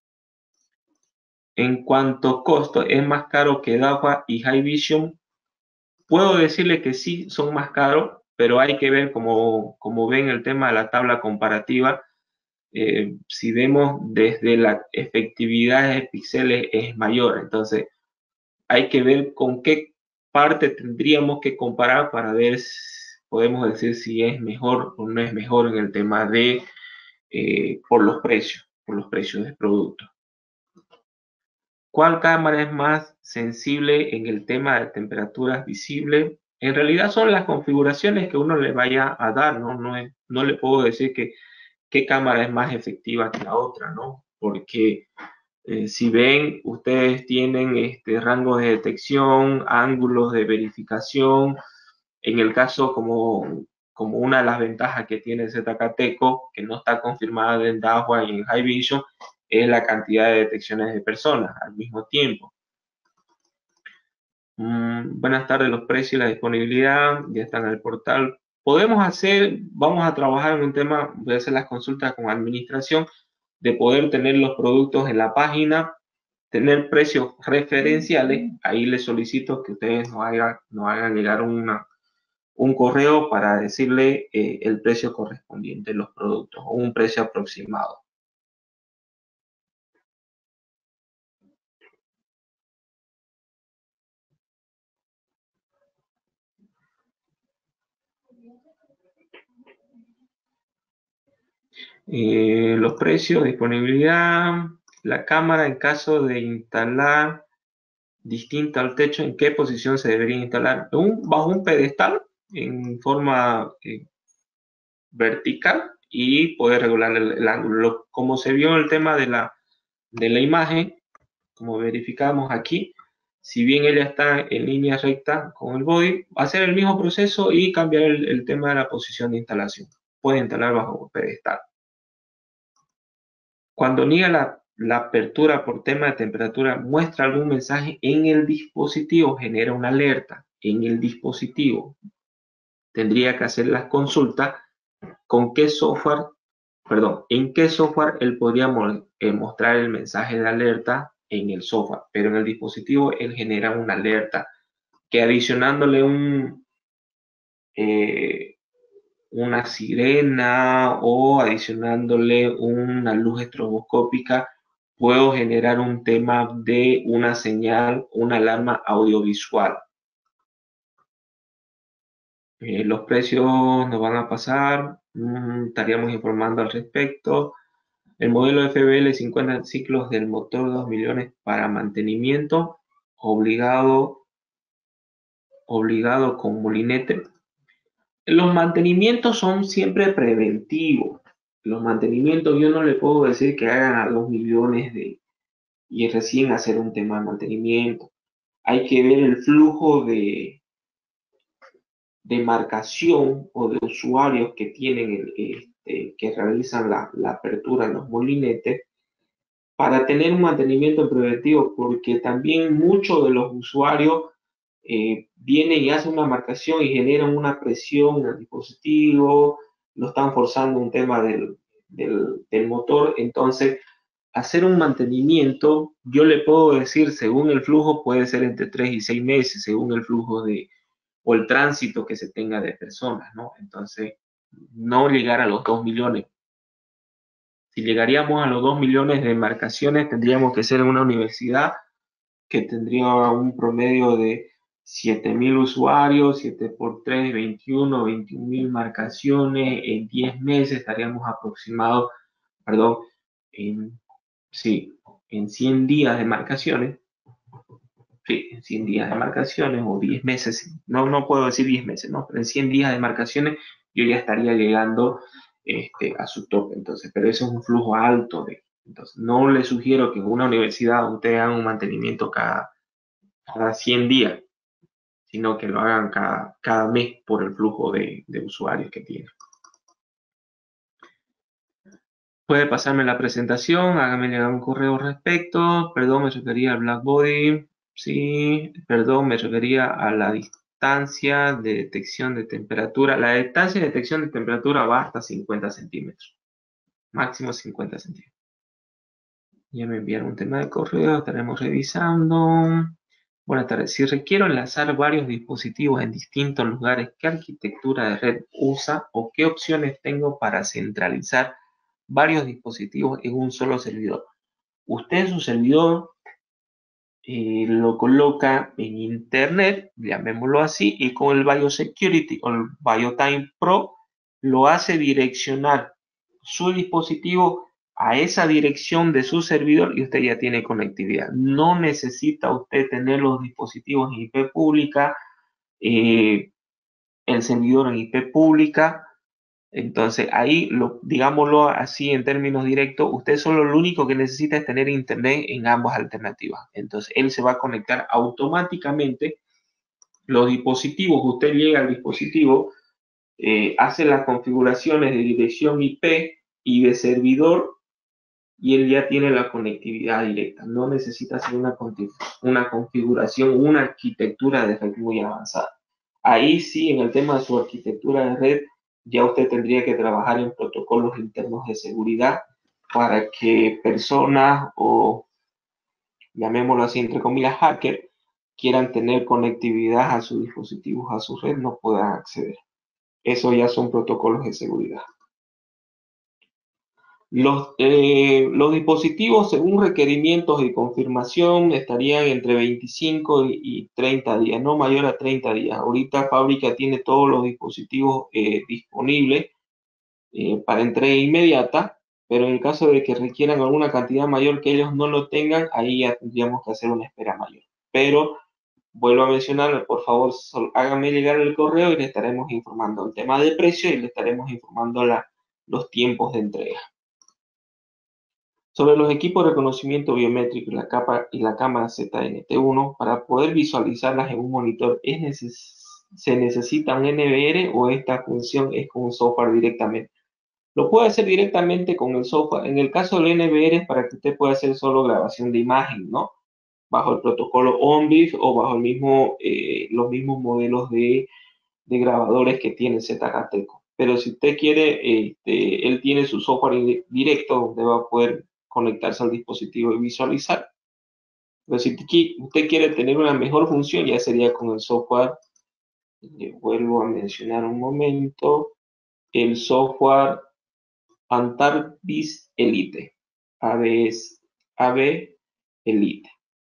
Speaker 1: En cuanto a costo, ¿es más caro que Dahua y Hikvision? Puedo decirle que sí, son más caros, pero hay que ver, como, como ven, el tema de la tabla comparativa. Eh, si vemos desde la efectividad de píxeles es mayor, entonces hay que ver con qué parte tendríamos que comparar para ver si podemos decir si es mejor o no es mejor en el tema de eh, por los precios, por los precios del producto. ¿Cuál cámara es más sensible en el tema de temperaturas visibles? En realidad son las configuraciones que uno le vaya a dar, ¿no? No, es, no le puedo decir que qué cámara es más efectiva que la otra, ¿no? Porque eh, si ven, ustedes tienen este rango de detección, ángulos de verificación. En el caso, como, como una de las ventajas que tiene Z K T C O, que no está confirmada en Dahua y en Hikvision, es la cantidad de detecciones de personas al mismo tiempo. Mm, buenas tardes, los precios y la disponibilidad ya están en el portal. Podemos hacer, vamos a trabajar en un tema, voy a hacer las consultas con administración, de poder tener los productos en la página, tener precios referenciales. Ahí les solicito que ustedes nos hagan, nos hagan llegar una, un correo para decirle eh, el precio correspondiente de los productos o un precio aproximado. Eh, los precios, disponibilidad, la cámara en caso de instalar distinta al techo, ¿en qué posición se debería instalar? Un, bajo un pedestal en forma eh, vertical y poder regular el, el ángulo. Como se vio en el tema de la, de la imagen, como verificamos aquí, si bien ella está en línea recta con el body, va a ser el mismo proceso y cambiar el, el tema de la posición de instalación. Puede instalar bajo pedestal. Cuando niega la, la apertura por tema de temperatura, muestra algún mensaje en el dispositivo, genera una alerta en el dispositivo. Tendría que hacer las consultas con qué software, perdón, en qué software él podría mo eh, mostrar el mensaje de alerta en el software, pero en el dispositivo él genera una alerta que adicionándole un, eh, una sirena o adicionándole una luz estroboscópica, puedo generar un tema de una señal, una alarma audiovisual. Eh, los precios nos van a pasar, mmm, estaríamos informando al respecto. El modelo F B L cincuenta ciclos del motor dos millones para mantenimiento, obligado, obligado con molinete. Los mantenimientos son siempre preventivos. Los mantenimientos yo no le puedo decir que hagan a dos millones de y recién hacer un tema de mantenimiento. Hay que ver el flujo de, de marcación o de usuarios que tienen el, este, que realizan la, la apertura en los molinetes para tener un mantenimiento preventivo, porque también muchos de los usuarios eh, vienen y hacen una marcación y generan una presión en el dispositivo, lo están forzando un tema del, del, del motor, entonces hacer un mantenimiento, yo le puedo decir, según el flujo, puede ser entre tres y seis meses, según el flujo de, o el tránsito que se tenga de personas, ¿no? Entonces, no llegar a los dos millones. Si llegaríamos a los dos millones de marcaciones, tendríamos que ser en una universidad que tendría un promedio de siete mil usuarios, siete por tres, veintiuno, veintiún mil marcaciones, en diez meses estaríamos aproximados, perdón, en, sí, en cien días de marcaciones, sí, en cien días de marcaciones o diez meses, no, no puedo decir diez meses, no, pero en cien días de marcaciones yo ya estaría llegando este, a su tope, entonces, pero eso es un flujo alto de, entonces, no le sugiero que en una universidad ustedes hagan un mantenimiento cada, cada cien días, sino que lo hagan cada, cada mes por el flujo de, de usuarios que tiene. Puede pasarme la presentación, hágame llegar un correo al respecto. Perdón, me refería al Blackbody. Sí, perdón, me refería a la distancia de detección de temperatura. La distancia de detección de temperatura va hasta cincuenta centímetros. Máximo cincuenta centímetros. Ya me enviaron un tema de correo, estaremos revisando. Buenas tardes. Si requiero enlazar varios dispositivos en distintos lugares, ¿qué arquitectura de red usa o qué opciones tengo para centralizar varios dispositivos en un solo servidor? Usted en su servidor eh, lo coloca en internet, llamémoslo así, y con el BioSecurity o el BioTime Pro lo hace direccionar su dispositivo a esa dirección de su servidor y usted ya tiene conectividad. No necesita usted tener los dispositivos en I P pública, eh, el servidor en I P pública. Entonces ahí, lo, digámoslo así en términos directos, usted solo lo único que necesita es tener internet en ambas alternativas. Entonces él se va a conectar automáticamente. Los dispositivos, usted llega al dispositivo, eh, hace las configuraciones de dirección I P y de servidor y él ya tiene la conectividad directa. No necesita hacer una, una configuración, una arquitectura de red muy avanzada. Ahí sí, en el tema de su arquitectura de red, ya usted tendría que trabajar en protocolos internos de seguridad para que personas o, llamémoslo así, entre comillas, hackers, quieran tener conectividad a sus dispositivos, a su red, no puedan acceder. Eso ya son protocolos de seguridad. Los, eh, los dispositivos, según requerimientos y confirmación, estarían entre veinticinco y treinta días, no mayor a treinta días. Ahorita fábrica tiene todos los dispositivos eh, disponibles eh, para entrega inmediata, pero en el caso de que requieran alguna cantidad mayor que ellos no lo tengan, ahí ya tendríamos que hacer una espera mayor. Pero vuelvo a mencionarle, por favor, sol- háganme llegar el correo y le estaremos informando el tema de precio y le estaremos informando la, los tiempos de entrega. Sobre los equipos de reconocimiento biométrico y la, capa, y la cámara Z N T uno, para poder visualizarlas en un monitor, ¿es neces ¿se necesita un N V R o esta función es con un software directamente? Lo puede hacer directamente con el software. En el caso del N V R es para que usted pueda hacer solo grabación de imagen, ¿no? Bajo el protocolo ONVIF o bajo el mismo, eh, los mismos modelos de, de grabadores que tiene Zcateco. Pero si usted quiere, este, él tiene su software directo donde va a poder conectarse al dispositivo y visualizar. Pero si usted quiere tener una mejor función, ya sería con el software. Le vuelvo a mencionar un momento. El software Antarctis Elite. A B, A B Elite.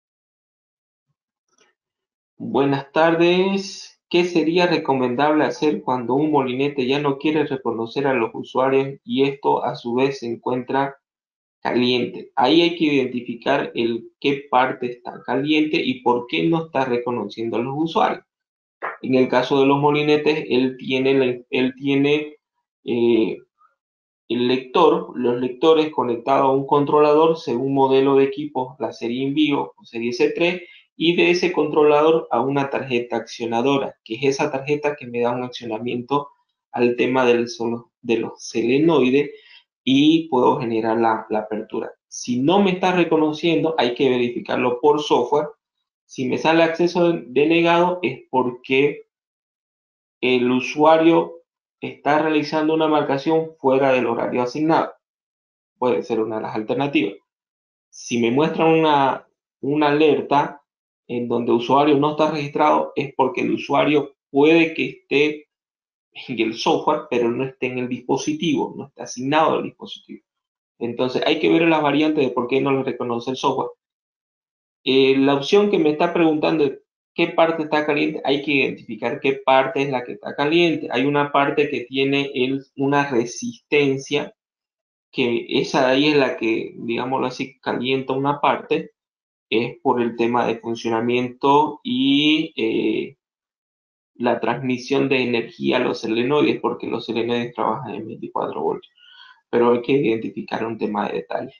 Speaker 1: Buenas tardes. ¿Qué sería recomendable hacer cuando un molinete ya no quiere reconocer a los usuarios y esto a su vez se encuentra caliente? Ahí hay que identificar el qué parte está caliente y por qué no está reconociendo a los usuarios. En el caso de los molinetes, él tiene, él tiene eh, el lector, los lectores conectados a un controlador según modelo de equipo, la serie Envío o serie C tres, y de ese controlador a una tarjeta accionadora, que es esa tarjeta que me da un accionamiento al tema del solo, de los selenoides y puedo generar la, la apertura. Si no me está reconociendo, hay que verificarlo por software. Si me sale acceso denegado es porque el usuario está realizando una marcación fuera del horario asignado. Puede ser una de las alternativas. Si me muestra una, una alerta en donde el usuario no está registrado, es porque el usuario puede que esté en el software, pero no esté en el dispositivo, no está asignado al dispositivo. Entonces hay que ver las variantes de por qué no lo reconoce el software. Eh, la opción que me está preguntando es qué parte está caliente, hay que identificar qué parte es la que está caliente. Hay una parte que tiene el, una resistencia, que esa de ahí es la que, digámoslo así, calienta una parte, es por el tema de funcionamiento y eh, la transmisión de energía a los selenoides, porque los selenoides trabajan en veinticuatro voltios. Pero hay que identificar un tema de detalle.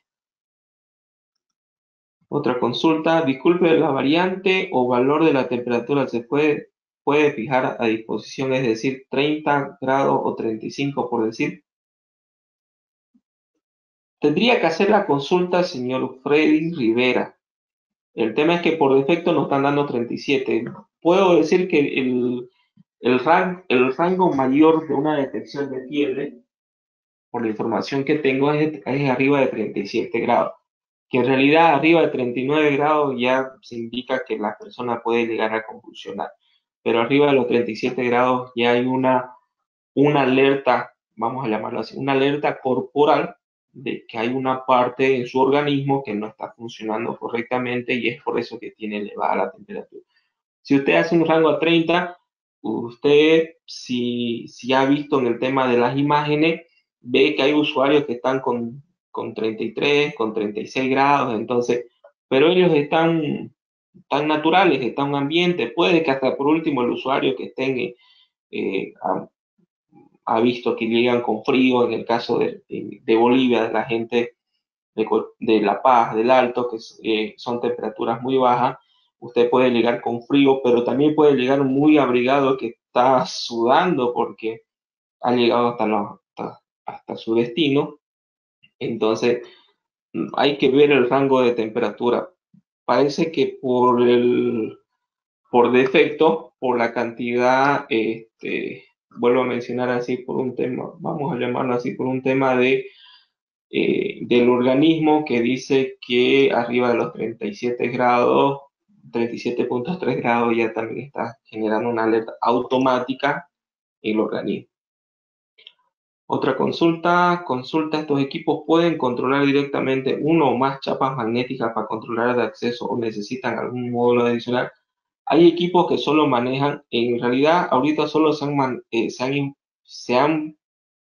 Speaker 1: Otra consulta, disculpe, la variante o valor de la temperatura se puede, puede fijar a disposición, es decir, treinta grados o treinta y cinco por decir. Tendría que hacer la consulta, señor Freddy Rivera. El tema es que por defecto nos están dando treinta y siete. Puedo decir que el, el, rang, el rango mayor de una detección de fiebre, por la información que tengo, es, es arriba de treinta y siete grados. Que en realidad arriba de treinta y nueve grados ya se indica que la persona puede llegar a convulsionar, pero arriba de los treinta y siete grados ya hay una, una alerta, vamos a llamarlo así, una alerta corporal de que hay una parte en su organismo que no está funcionando correctamente y es por eso que tiene elevada la temperatura. Si usted hace un rango a treinta, usted si, si ha visto en el tema de las imágenes, ve que hay usuarios que están con, con treinta y tres, con treinta y seis grados, entonces, pero ellos están tan naturales, están en un ambiente, puede que hasta por último el usuario que estén, eh, ha, ha, visto que llegan con frío, en el caso de, de, de Bolivia, de la gente de, de La Paz, del Alto, que eh, son temperaturas muy bajas, usted puede llegar con frío, pero también puede llegar muy abrigado que está sudando porque ha llegado hasta, la, hasta, hasta su destino. Entonces, hay que ver el rango de temperatura. Parece que por el por defecto, por la cantidad, este, vuelvo a mencionar así por un tema, vamos a llamarlo así, por un tema de eh, del organismo que dice que arriba de los treinta y siete grados, treinta y siete punto tres grados ya también está generando una alerta automática en el organismo. Otra consulta, consulta, estos equipos pueden controlar directamente uno o más chapas magnéticas para controlar el acceso o necesitan algún módulo adicional. Hay equipos que solo manejan, en realidad ahorita solo se han, man, eh, se han, se han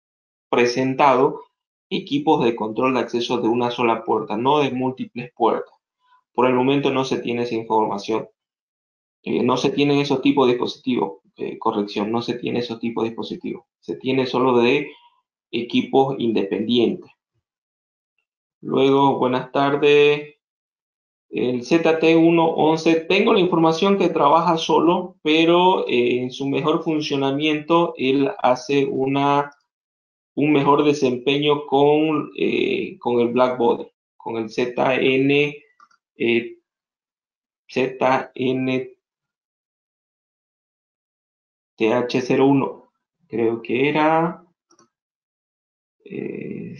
Speaker 1: presentado equipos de control de acceso de una sola puerta, no de múltiples puertas. Por el momento no se tiene esa información. Eh, no se tienen esos tipos de dispositivos. Eh, corrección, no se tiene esos tipos de dispositivos. Se tiene solo de equipos independientes. Luego, buenas tardes. El Z T ciento once, tengo la información que trabaja solo, pero eh, en su mejor funcionamiento él hace una, un mejor desempeño con, eh, con el Blackbody, con el Z N, eh, Z N T H cero uno, creo que era. Eh,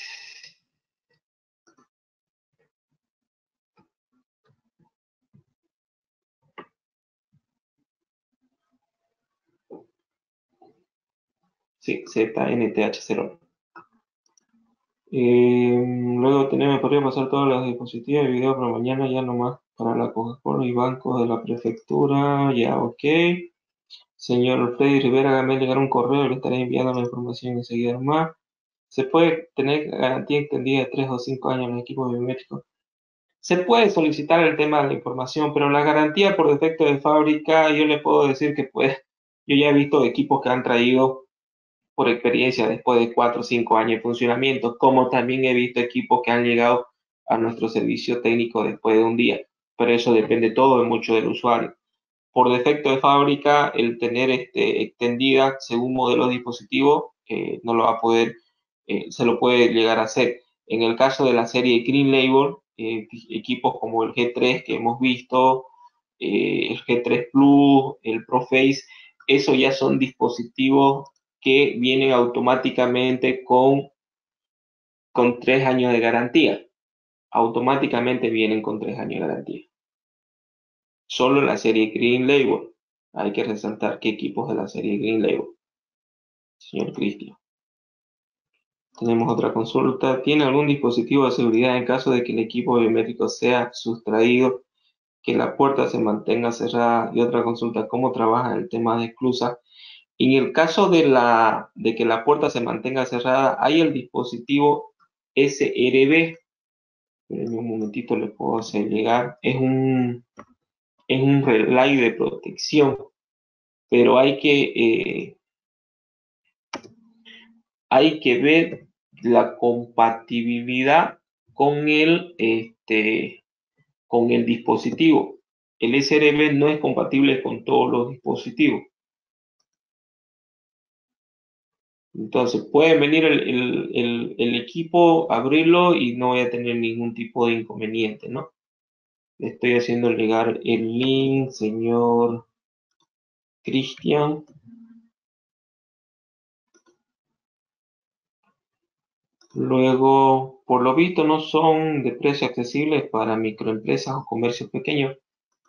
Speaker 1: sí, Z N T H cero uno. Eh, luego tenía, me podría pasar todos los dispositivos y video para mañana, ya nomás para la Coca-Cola y bancos de la prefectura, ya ok. Señor Freddy Rivera, hágame llegar un correo, le estaré enviando la información enseguida más. ¿Se puede tener garantía extendida de tres o cinco años en los equipos biométricos? Se puede solicitar el tema de la información, pero la garantía por defecto de fábrica, yo le puedo decir que pues, yo ya he visto equipos que han traído por experiencia después de cuatro o cinco años de funcionamiento, como también he visto equipos que han llegado a nuestro servicio técnico después de un día, pero eso depende todo de mucho del usuario. Por defecto de fábrica, el tener este, extendida según modelo de dispositivo eh, no lo va a poder, eh, se lo puede llegar a hacer. En el caso de la serie Green Label, eh, equipos como el G tres que hemos visto, eh, el G tres Plus, el ProFace, eso ya son dispositivos que vienen automáticamente con, con tres años de garantía. Automáticamente vienen con tres años de garantía. Solo en la serie Green Label. Hay que resaltar qué equipos de la serie Green Label. Señor Cristian. Tenemos otra consulta. ¿Tiene algún dispositivo de seguridad en caso de que el equipo biométrico sea sustraído, que la puerta se mantenga cerrada? Y otra consulta, ¿cómo trabaja el tema de esclusa? En el caso de, la, de que la puerta se mantenga cerrada, hay el dispositivo S R B. En un momentito le puedo hacer llegar. Es un, es un relay de protección, pero hay que, eh, hay que ver la compatibilidad con el, este, con el dispositivo. El S R B no es compatible con todos los dispositivos. Entonces, puede venir el, el, el, el equipo, abrirlo y no voy a tener ningún tipo de inconveniente, ¿no? Le estoy haciendo llegar el link, señor Cristian. Luego, por lo visto, no son de precio accesible para microempresas o comercios pequeños.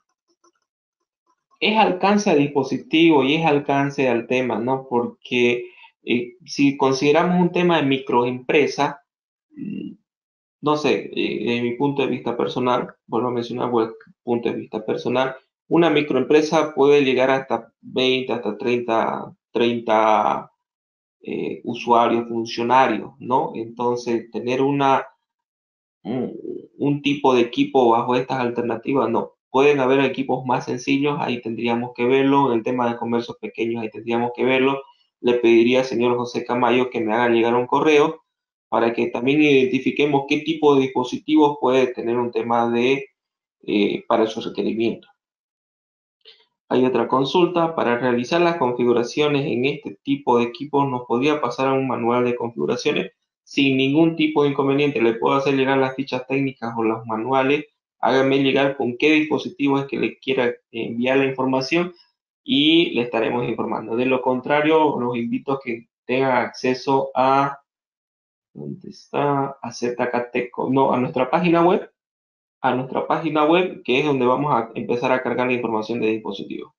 Speaker 1: Es alcance a dispositivo y es alcance al tema, ¿no? Porque eh, si consideramos un tema de microempresa, mm, no sé, eh, en mi punto de vista personal, vuelvo a mencionar, pues, punto de vista personal, una microempresa puede llegar hasta veinte, hasta treinta, treinta eh, usuarios, funcionarios, ¿no? Entonces, tener una, un, un tipo de equipo bajo estas alternativas, no. Pueden haber equipos más sencillos, ahí tendríamos que verlo. En el tema de comercios pequeños, ahí tendríamos que verlo. Le pediría al señor José Camayo que me haga llegar un correo para que también identifiquemos qué tipo de dispositivos puede tener un tema de, eh, para esos requerimientos. Hay otra consulta. Para realizar las configuraciones en este tipo de equipos, ¿nos podría pasar a un manual de configuraciones? Sin ningún tipo de inconveniente. Le puedo hacer llegar las fichas técnicas o los manuales. Hágame llegar con qué dispositivo es que le quiera enviar la información y le estaremos informando. De lo contrario, los invito a que tengan acceso a, ¿dónde está? A Z K T, no, a nuestra página web, a nuestra página web, que es donde vamos a empezar a cargar la información de dispositivos.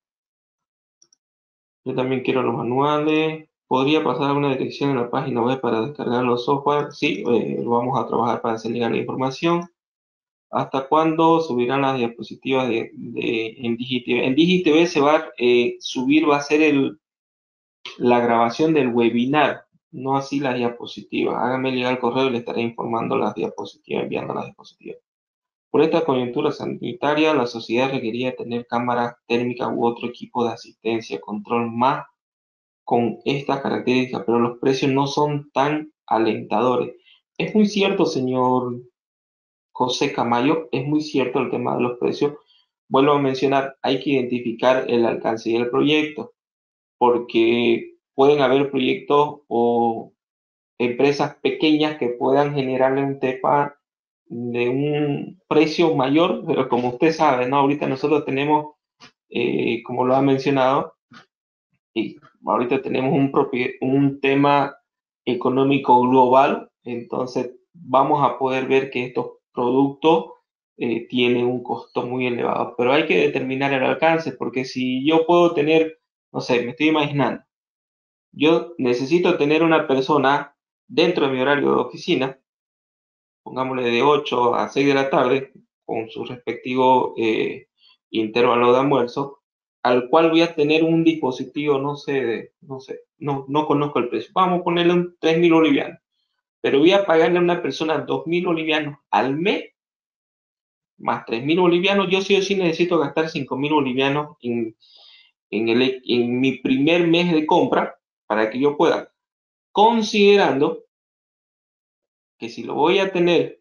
Speaker 1: Yo también quiero los manuales. ¿Podría pasar una dirección en la página web para descargar los software? Sí, eh, lo vamos a trabajar para hacer llegar la información. ¿Hasta cuándo subirán las diapositivas de, de, en DigiTV? En DigiTV se va a eh, subir, va a ser el, la grabación del webinar. no así las diapositivas. Háganme llegar el correo y le estaré informando las diapositivas, enviando las diapositivas. Por esta coyuntura sanitaria, la sociedad requería tener cámaras térmicas u otro equipo de asistencia, control más con estas características, pero los precios no son tan alentadores. Es muy cierto, señor José Camayo, es muy cierto el tema de los precios. Vuelvo a mencionar, hay que identificar el alcance del proyecto, porque pueden haber proyectos o empresas pequeñas que puedan generarle un TEPA de un precio mayor, pero como usted sabe, ¿no? Ahorita nosotros tenemos, eh, como lo ha mencionado, y ahorita tenemos un, propi- un tema económico global, entonces vamos a poder ver que estos productos eh, tienen un costo muy elevado, pero hay que determinar el alcance, porque si yo puedo tener, no sé, me estoy imaginando, yo necesito tener una persona dentro de mi horario de oficina, pongámosle de ocho a seis de la tarde, con su respectivo eh, intervalo de almuerzo, al cual voy a tener un dispositivo, no sé, de- no sé, no, no conozco el precio. Vamos a ponerle un tres mil bolivianos, pero voy a pagarle a una persona dos mil bolivianos al mes, más tres mil bolivianos. Yo sí o sí necesito gastar cinco mil bolivianos en, en, el, en mi primer mes de compra para que yo pueda, considerando que si lo voy a tener,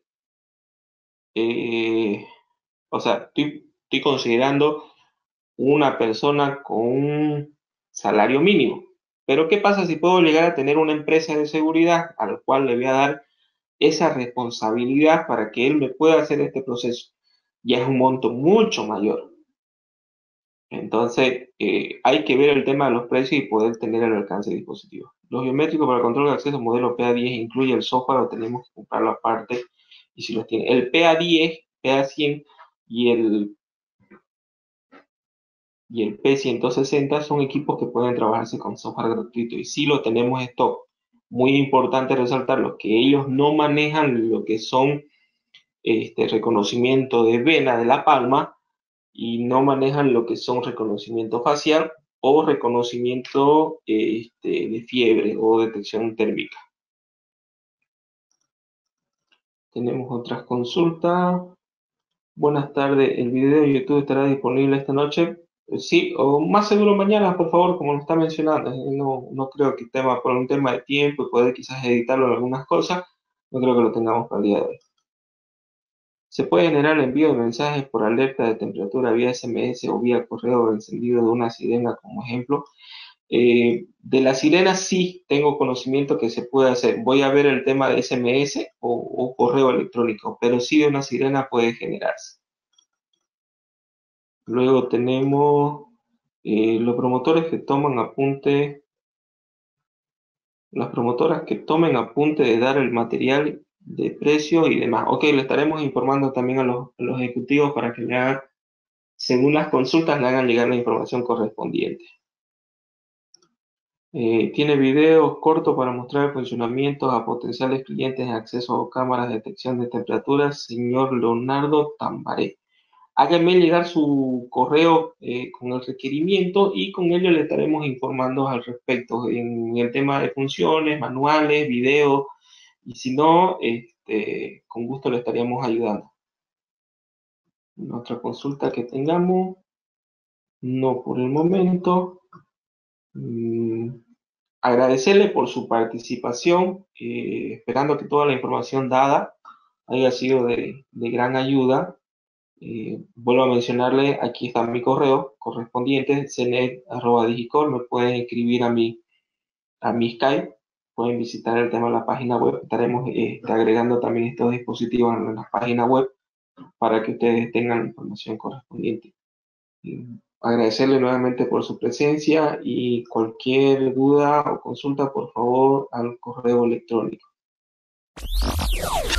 Speaker 1: eh, o sea, estoy, estoy considerando una persona con un salario mínimo. Pero ¿qué pasa si puedo llegar a tener una empresa de seguridad al cual le voy a dar esa responsabilidad para que él me pueda hacer este proceso? Ya es un monto mucho mayor. Entonces, eh, hay que ver el tema de los precios y poder tener el alcance de dispositivo. Los biométricos para el control de acceso modelo P A diez incluye el software o tenemos que comprarlo aparte y si los tiene. El P A diez, P A cien y el y el P ciento sesenta son equipos que pueden trabajarse con software gratuito y si lo tenemos esto, muy importante resaltarlo, que ellos no manejan lo que son este reconocimiento de vena de la palma y no manejan lo que son reconocimiento facial o reconocimiento este, de fiebre o detección térmica. Tenemos otras consultas. Buenas tardes, el video de YouTube estará disponible esta noche. Eh, Sí, o más seguro mañana, por favor, como lo está mencionando. Eh, No, no creo que tema por un tema de tiempo y poder quizás editarlo en algunas cosas, no creo que lo tengamos para el día de hoy. Se puede generar el envío de mensajes por alerta de temperatura vía S M S o vía correo encendido de una sirena como ejemplo. Eh, de la sirena sí tengo conocimiento que se puede hacer. Voy a ver el tema de S M S o, o correo electrónico, pero sí de una sirena puede generarse. Luego tenemos eh, los promotores que toman apunte, las promotoras que tomen apunte de dar el material de precio y demás. Ok, le estaremos informando también a los, a los ejecutivos para que le hagan, según las consultas, le hagan llegar la información correspondiente. Eh, tiene videos cortos para mostrar el funcionamiento a potenciales clientes en acceso a cámaras de detección de temperaturas, señor Leonardo Tambaré. Háganme llegar su correo eh, con el requerimiento y con ello le estaremos informando al respecto en el tema de funciones, manuales, videos y si no, este, con gusto le estaríamos ayudando. En otra consulta que tengamos, no por el momento. Mm, agradecerle por su participación, eh, esperando que toda la información dada haya sido de, de gran ayuda. Eh, vuelvo a mencionarle, aquí está mi correo correspondiente, cenet arroba digicor, me pueden escribir a mi, a mi Skype, pueden visitar el tema de la página web, estaremos eh, agregando también estos dispositivos en la página web para que ustedes tengan la información correspondiente. Eh, agradecerle nuevamente por su presencia y cualquier duda o consulta, por favor, al correo electrónico.